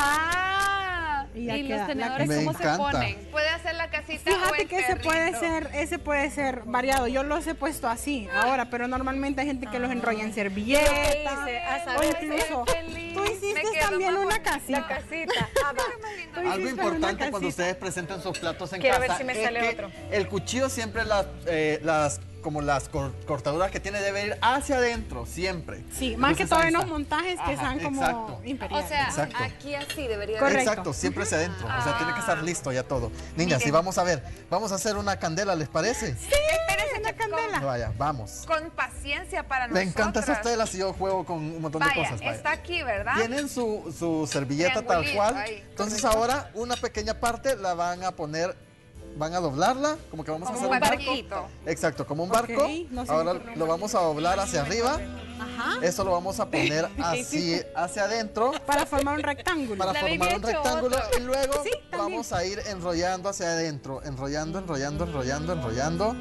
Ah. Y, ya ¿Y queda los la tenedores Me cómo encanta. se ponen? Puede hacer la casita o Fíjate el que ese puede perrito. ser, ese puede ser variado. Yo los he puesto así ahora, pero normalmente hay gente que los enrolla en servilletas. hice, a O saber, incluso, feliz. tú Me hiciste quedo también más una bonita. casita. La casita. Ah, va. Tú Algo hiciste importante una cuando casita. ustedes presenten sus platos en Quiero casa ver si me es sale que otro. el cuchillo siempre las, eh, las como las cor- cortaduras que tiene debe ir hacia adentro, siempre. Sí, más que Entonces, todo ahí en los está. montajes que Ajá, sean como exacto. O imperiales. sea, Exacto. aquí así debería Correcto. Exacto, siempre hacia adentro. O sea, tiene que estar Ah. listo ya todo. Niñas, y vamos a ver, vamos a hacer una candela, ¿les parece? Sí, Espérese, una chef, candela. Vaya, vamos. Con paciencia para Me nosotros. encantan esas telas y yo juego con un montón de Vaya, cosas. Vaya. está aquí, ¿verdad? Tienen su, su servilleta tal Triangulito, cual. ahí, Entonces correcto. ahora una pequeña parte la van a poner, van a doblarla, como que vamos Como a hacer un un barco. barquito. Exacto, como un barco. Ok, no se me ahora ocurre. lo vamos a doblar hacia arriba. Ajá. Eso lo vamos a poner así hacia adentro Para formar un rectángulo. para La formar baby un ha hecho rectángulo otro. y luego Sí, también. vamos a ir enrollando hacia adentro, enrollando, enrollando, enrollando, enrollando,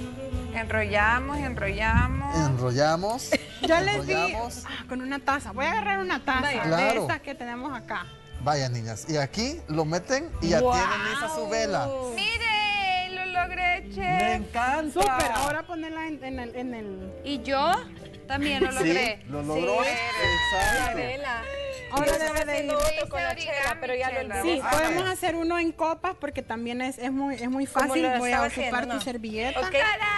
Enrollamos, enrollamos. enrollamos. Yo les di enrollamos. ah, con una taza. Voy a agarrar una taza de Claro. estas que tenemos acá. Vaya, niñas, y aquí lo meten y ya Wow. tienen lista su vela. ¡Mire! ¡Lo logré, chef! Me encanta. Súper, ahora ponerla en, en el, en el... ¿Y yo? También lo logré. Sí, lo logró. Exacto. Vela. Ahora Yo debe estaba de ir. haciendo otro Hice con la origami, chela, pero ya lo chela. olvidé. Sí, Ah, podemos vaya. hacer uno en copas porque también es, es, muy, es muy Como fácil. lo Voy a estaba ocupar haciendo, tu ¿no? servilleta. Ok.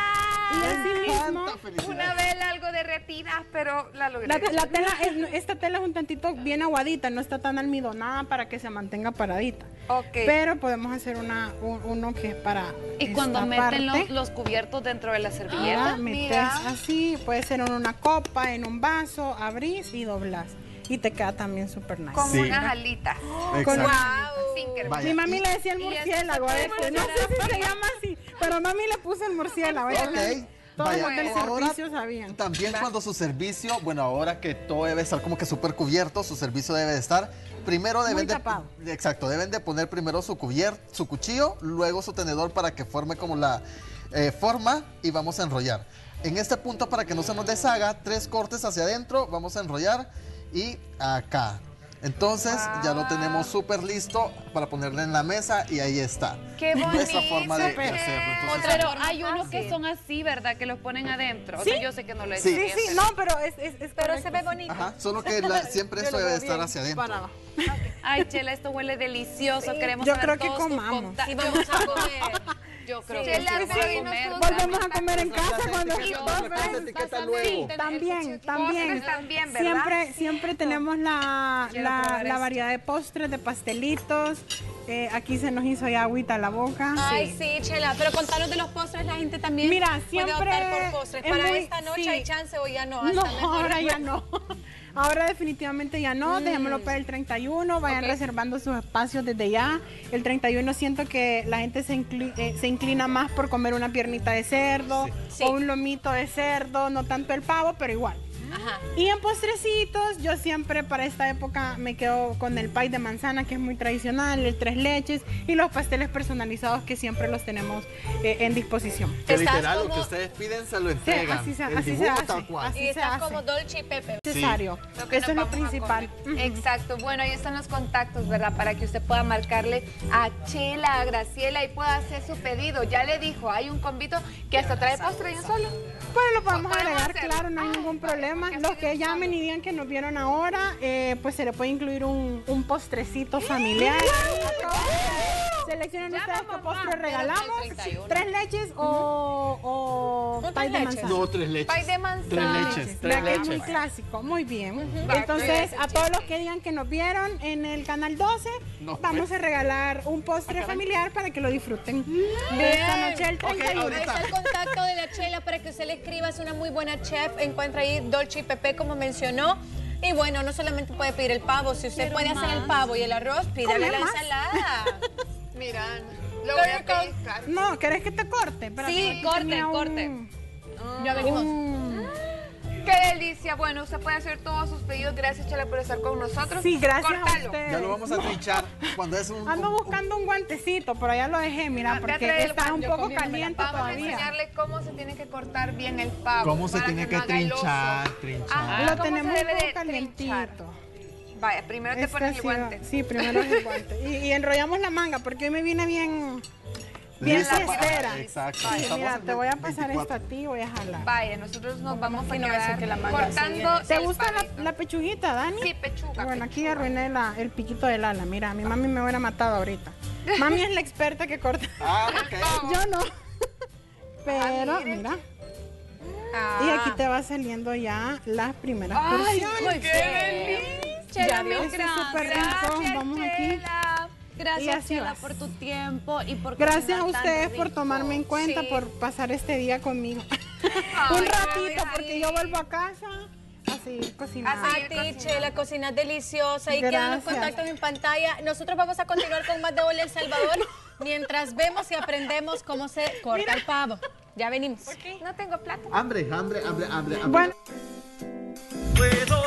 Y así mismo. Tanta felicidad. Una vela algo derretida, pero la logré. La, la tela es- esta tela es un tantito bien aguadita, no está tan almidonada para que se mantenga paradita. Ok. Pero podemos hacer una, un- uno que es para. Y cuando esta meten parte. los, los cubiertos dentro de la Ahora servilleta. metes mira. así, puede ser en una copa, en un vaso, abrís y doblás. Y te queda también súper nice. Como Sí. unas alitas. Con- Exacto. Sin que- Vaya, Mi mami y- le decía el y eso murciélago, se a puede este. No sé si se llama así, pero mami le puso el murciélago. Ok, ¿eh? Todos vaya, los del ahora servicio sabían. también cuando su servicio, bueno, ahora que todo debe estar como que súper cubierto, su servicio debe de estar, primero deben Muy de, tapado. exacto, deben de poner primero su cubier, su cuchillo, luego su tenedor para que forme como la eh, forma y vamos a enrollar. En este punto, para que no se nos deshaga, tres cortes hacia adentro, vamos a enrollar y acá. Entonces ya lo tenemos súper listo para ponerle en la mesa y ahí está. ¡Qué Nuestra bonito, forma de, de chef! hacerlo. Entonces, Pero hay unos que son así, ¿verdad? Que los ponen adentro. O sea, yo sé que no lo he Sí. hecho Sí, bien, sí, pero- no, pero es, es, es Pero correcto, se ve sí. bonito. ajá, solo que la- siempre Yo eso lo debe veo estar bien. hacia adentro. Para abajo. Ay, Chela, esto huele delicioso. Queremos Yo saber creo que todos tus comamos. contactos. Sí, vamos a comer. Yo creo Sí, que Chela, sí vamos a pero comer. dinos Volvemos a comer en casa cuando etiqueta, Yo- la etiqueta luego. También, también. Postres también, ¿verdad? Siempre, siempre tenemos la, Quiero la, probar la esto. variedad de postres, de pastelitos. Eh, aquí se nos hizo ya agüita a la boca. Ay, sí, Chela, pero contanos de los postres, la gente también Mira, puede siempre optar por postres. es Para muy- esta noche sí. hay chance o ya no. Hasta No, mejor. ahora ya no. Ahora definitivamente ya no, dejémoslo para el treinta y uno, vayan Ok. reservando sus espacios desde ya. El treinta y uno siento que la gente se, incli- eh, se inclina más por comer una piernita de cerdo Sí. o un lomito de cerdo, no tanto el pavo, pero igual. Ajá. Y en postrecitos, yo siempre para esta época me quedo con el pie de manzana, que es muy tradicional, el tres leches y los pasteles personalizados que siempre los tenemos eh, en disposición. Que literal, como... lo que ustedes piden se lo entregan. Sí, así se, el así dibujo se hace. Tal cual. Así Y se está hace. como Dolce y Pepe. Necesario. Sí. Lo que Eso es lo nos vamos a principal. comer. Exacto. Bueno, ahí están los contactos, ¿verdad? Para que usted pueda marcarle a Chela, a Graciela y pueda hacer su pedido. Ya le dijo, hay un convito que hasta trae postre y un solo. Pues lo podemos Podemos agregar, hacerlo. claro, no hay ningún problema. Los que llamen y digan que nos vieron ahora, eh, pues se le puede incluir un, un postrecito familiar. Seleccionen ustedes qué postre regalamos. Tres leches o, o pie de manzana. No, tres leches. Pie de manzana. Tres leches, tres Vea que es muy leches. clásico, muy bien. Uh-huh. Entonces, a todos los que digan que nos vieron en el canal doce, No, vamos pues. a regalar un postre familiar para que lo disfruten de esta noche del treinta y uno. Ahí está el contacto de la Chela para que usted le escriba. Es una muy buena chef. Encuentra ahí Dolce y Pepe, como mencionó. Y bueno, no solamente puede pedir el pavo. Si usted Quiero puede hacer más. el pavo y el arroz, pídale Come la más. ensalada. Mira, lo voy a pellizcar. No, ¿querés que te corte? Espérate, Sí, aquí corte, tenía un- corte. Ya venimos. un- Qué delicia. Bueno, usted puede hacer todos sus pedidos. Gracias, Chela, por estar con nosotros. Sí, gracias a Córtalo. ustedes. Ya lo vamos a trinchar cuando es un... Ando un- buscando un guantecito, pero ya lo dejé, mira, Ah, ya porque trae el está un guante, poco comiéndome la caliente papa. Vamos a todavía. enseñarle cómo se tiene que cortar bien el pavo. ¿Cómo se para tiene que no haga el oso. trinchar? Trinchar. Ajá, Lo ¿cómo tenemos se un debe poco de trinchar? calientito. Vaya, primero te Este pones el sí, guante. Sí, primero es el guante. Y, y enrollamos la manga, porque hoy me viene bien, bien Lista para- siestera. Exacto. Sí, Estamos mira, en te voy a pasar veinticuatro. esto a ti y voy a jalar. Vaya, nosotros nos vamos a no va a ser quedar que la manga se cortando. viene. ¿Te el gusta la, pavito. la pechuguita, Dani? Sí, pechuga. Bueno, aquí pechuga. arruiné la- el piquito del ala. Mira, mi mami me hubiera matado ahorita. Mami es la experta que corta. Ah, ok. Yo no. Pero, Ah, miren. mira. Ah. Y aquí te va saliendo ya las primeras ¡Ay, porciones. qué delicia! Ya vio. vio. Este es súper rico. Gracias, Vamos aquí. Chela. Y Gracias, así Chela, vas. por tu tiempo y por Gracias cocinar a tan ustedes por rico. tomarme en cuenta, Sí. por pasar este día conmigo. Ay, Un qué ratito, porque rico. yo vuelvo a casa a seguir cocinando. A A seguir ti, cocinando. Chela, cocinas deliciosa y quedan los Gracias. contactos en pantalla. Nosotros vamos a continuar con más de Hola El Salvador mientras vemos y aprendemos cómo se corta el pavo. Ya venimos. No tengo plata. Hambre, hambre, hambre, hambre, hambre. Bueno, Puedo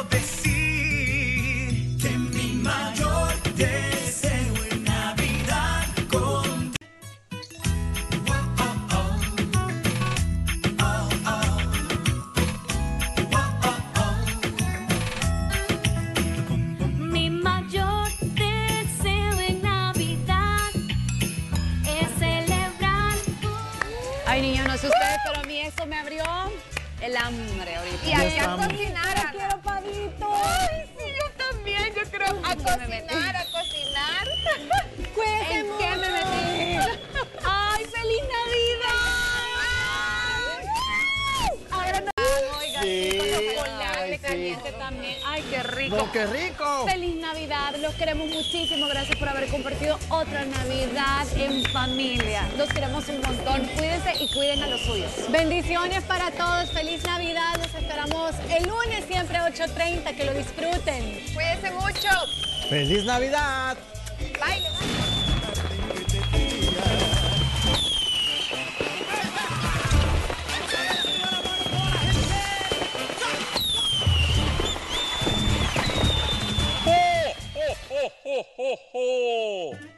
decir que mi mayor deseo en Navidad con Mi mayor deseo en Navidad es celebrar. Ay, niños, no sé ustedes, pero a mí eso me abrió el hambre ahorita. Y aquí a estamos. cocinar. Ana. Quiero pavito. Ay, sí, yo también. Yo creo a cocinar, a cocinar. Cuídense ¿En qué me metí? ¡Ay, feliz Navidad! Ahora no. Oiga, Sí, sí, con ay, chocolate sí. caliente también. ¡Ay, qué rico! ¡No, qué rico! Feliz Navidad, los queremos muchísimo, gracias por haber compartido otra Navidad en familia. Los queremos un montón, cuídense y cuiden a los suyos. Bendiciones para todos, feliz Navidad, los esperamos el lunes siempre a ocho treinta, que lo disfruten. Cuídense mucho. ¡Feliz Navidad! Baile. ¡Ho, ho, ho, ho, ho, ho!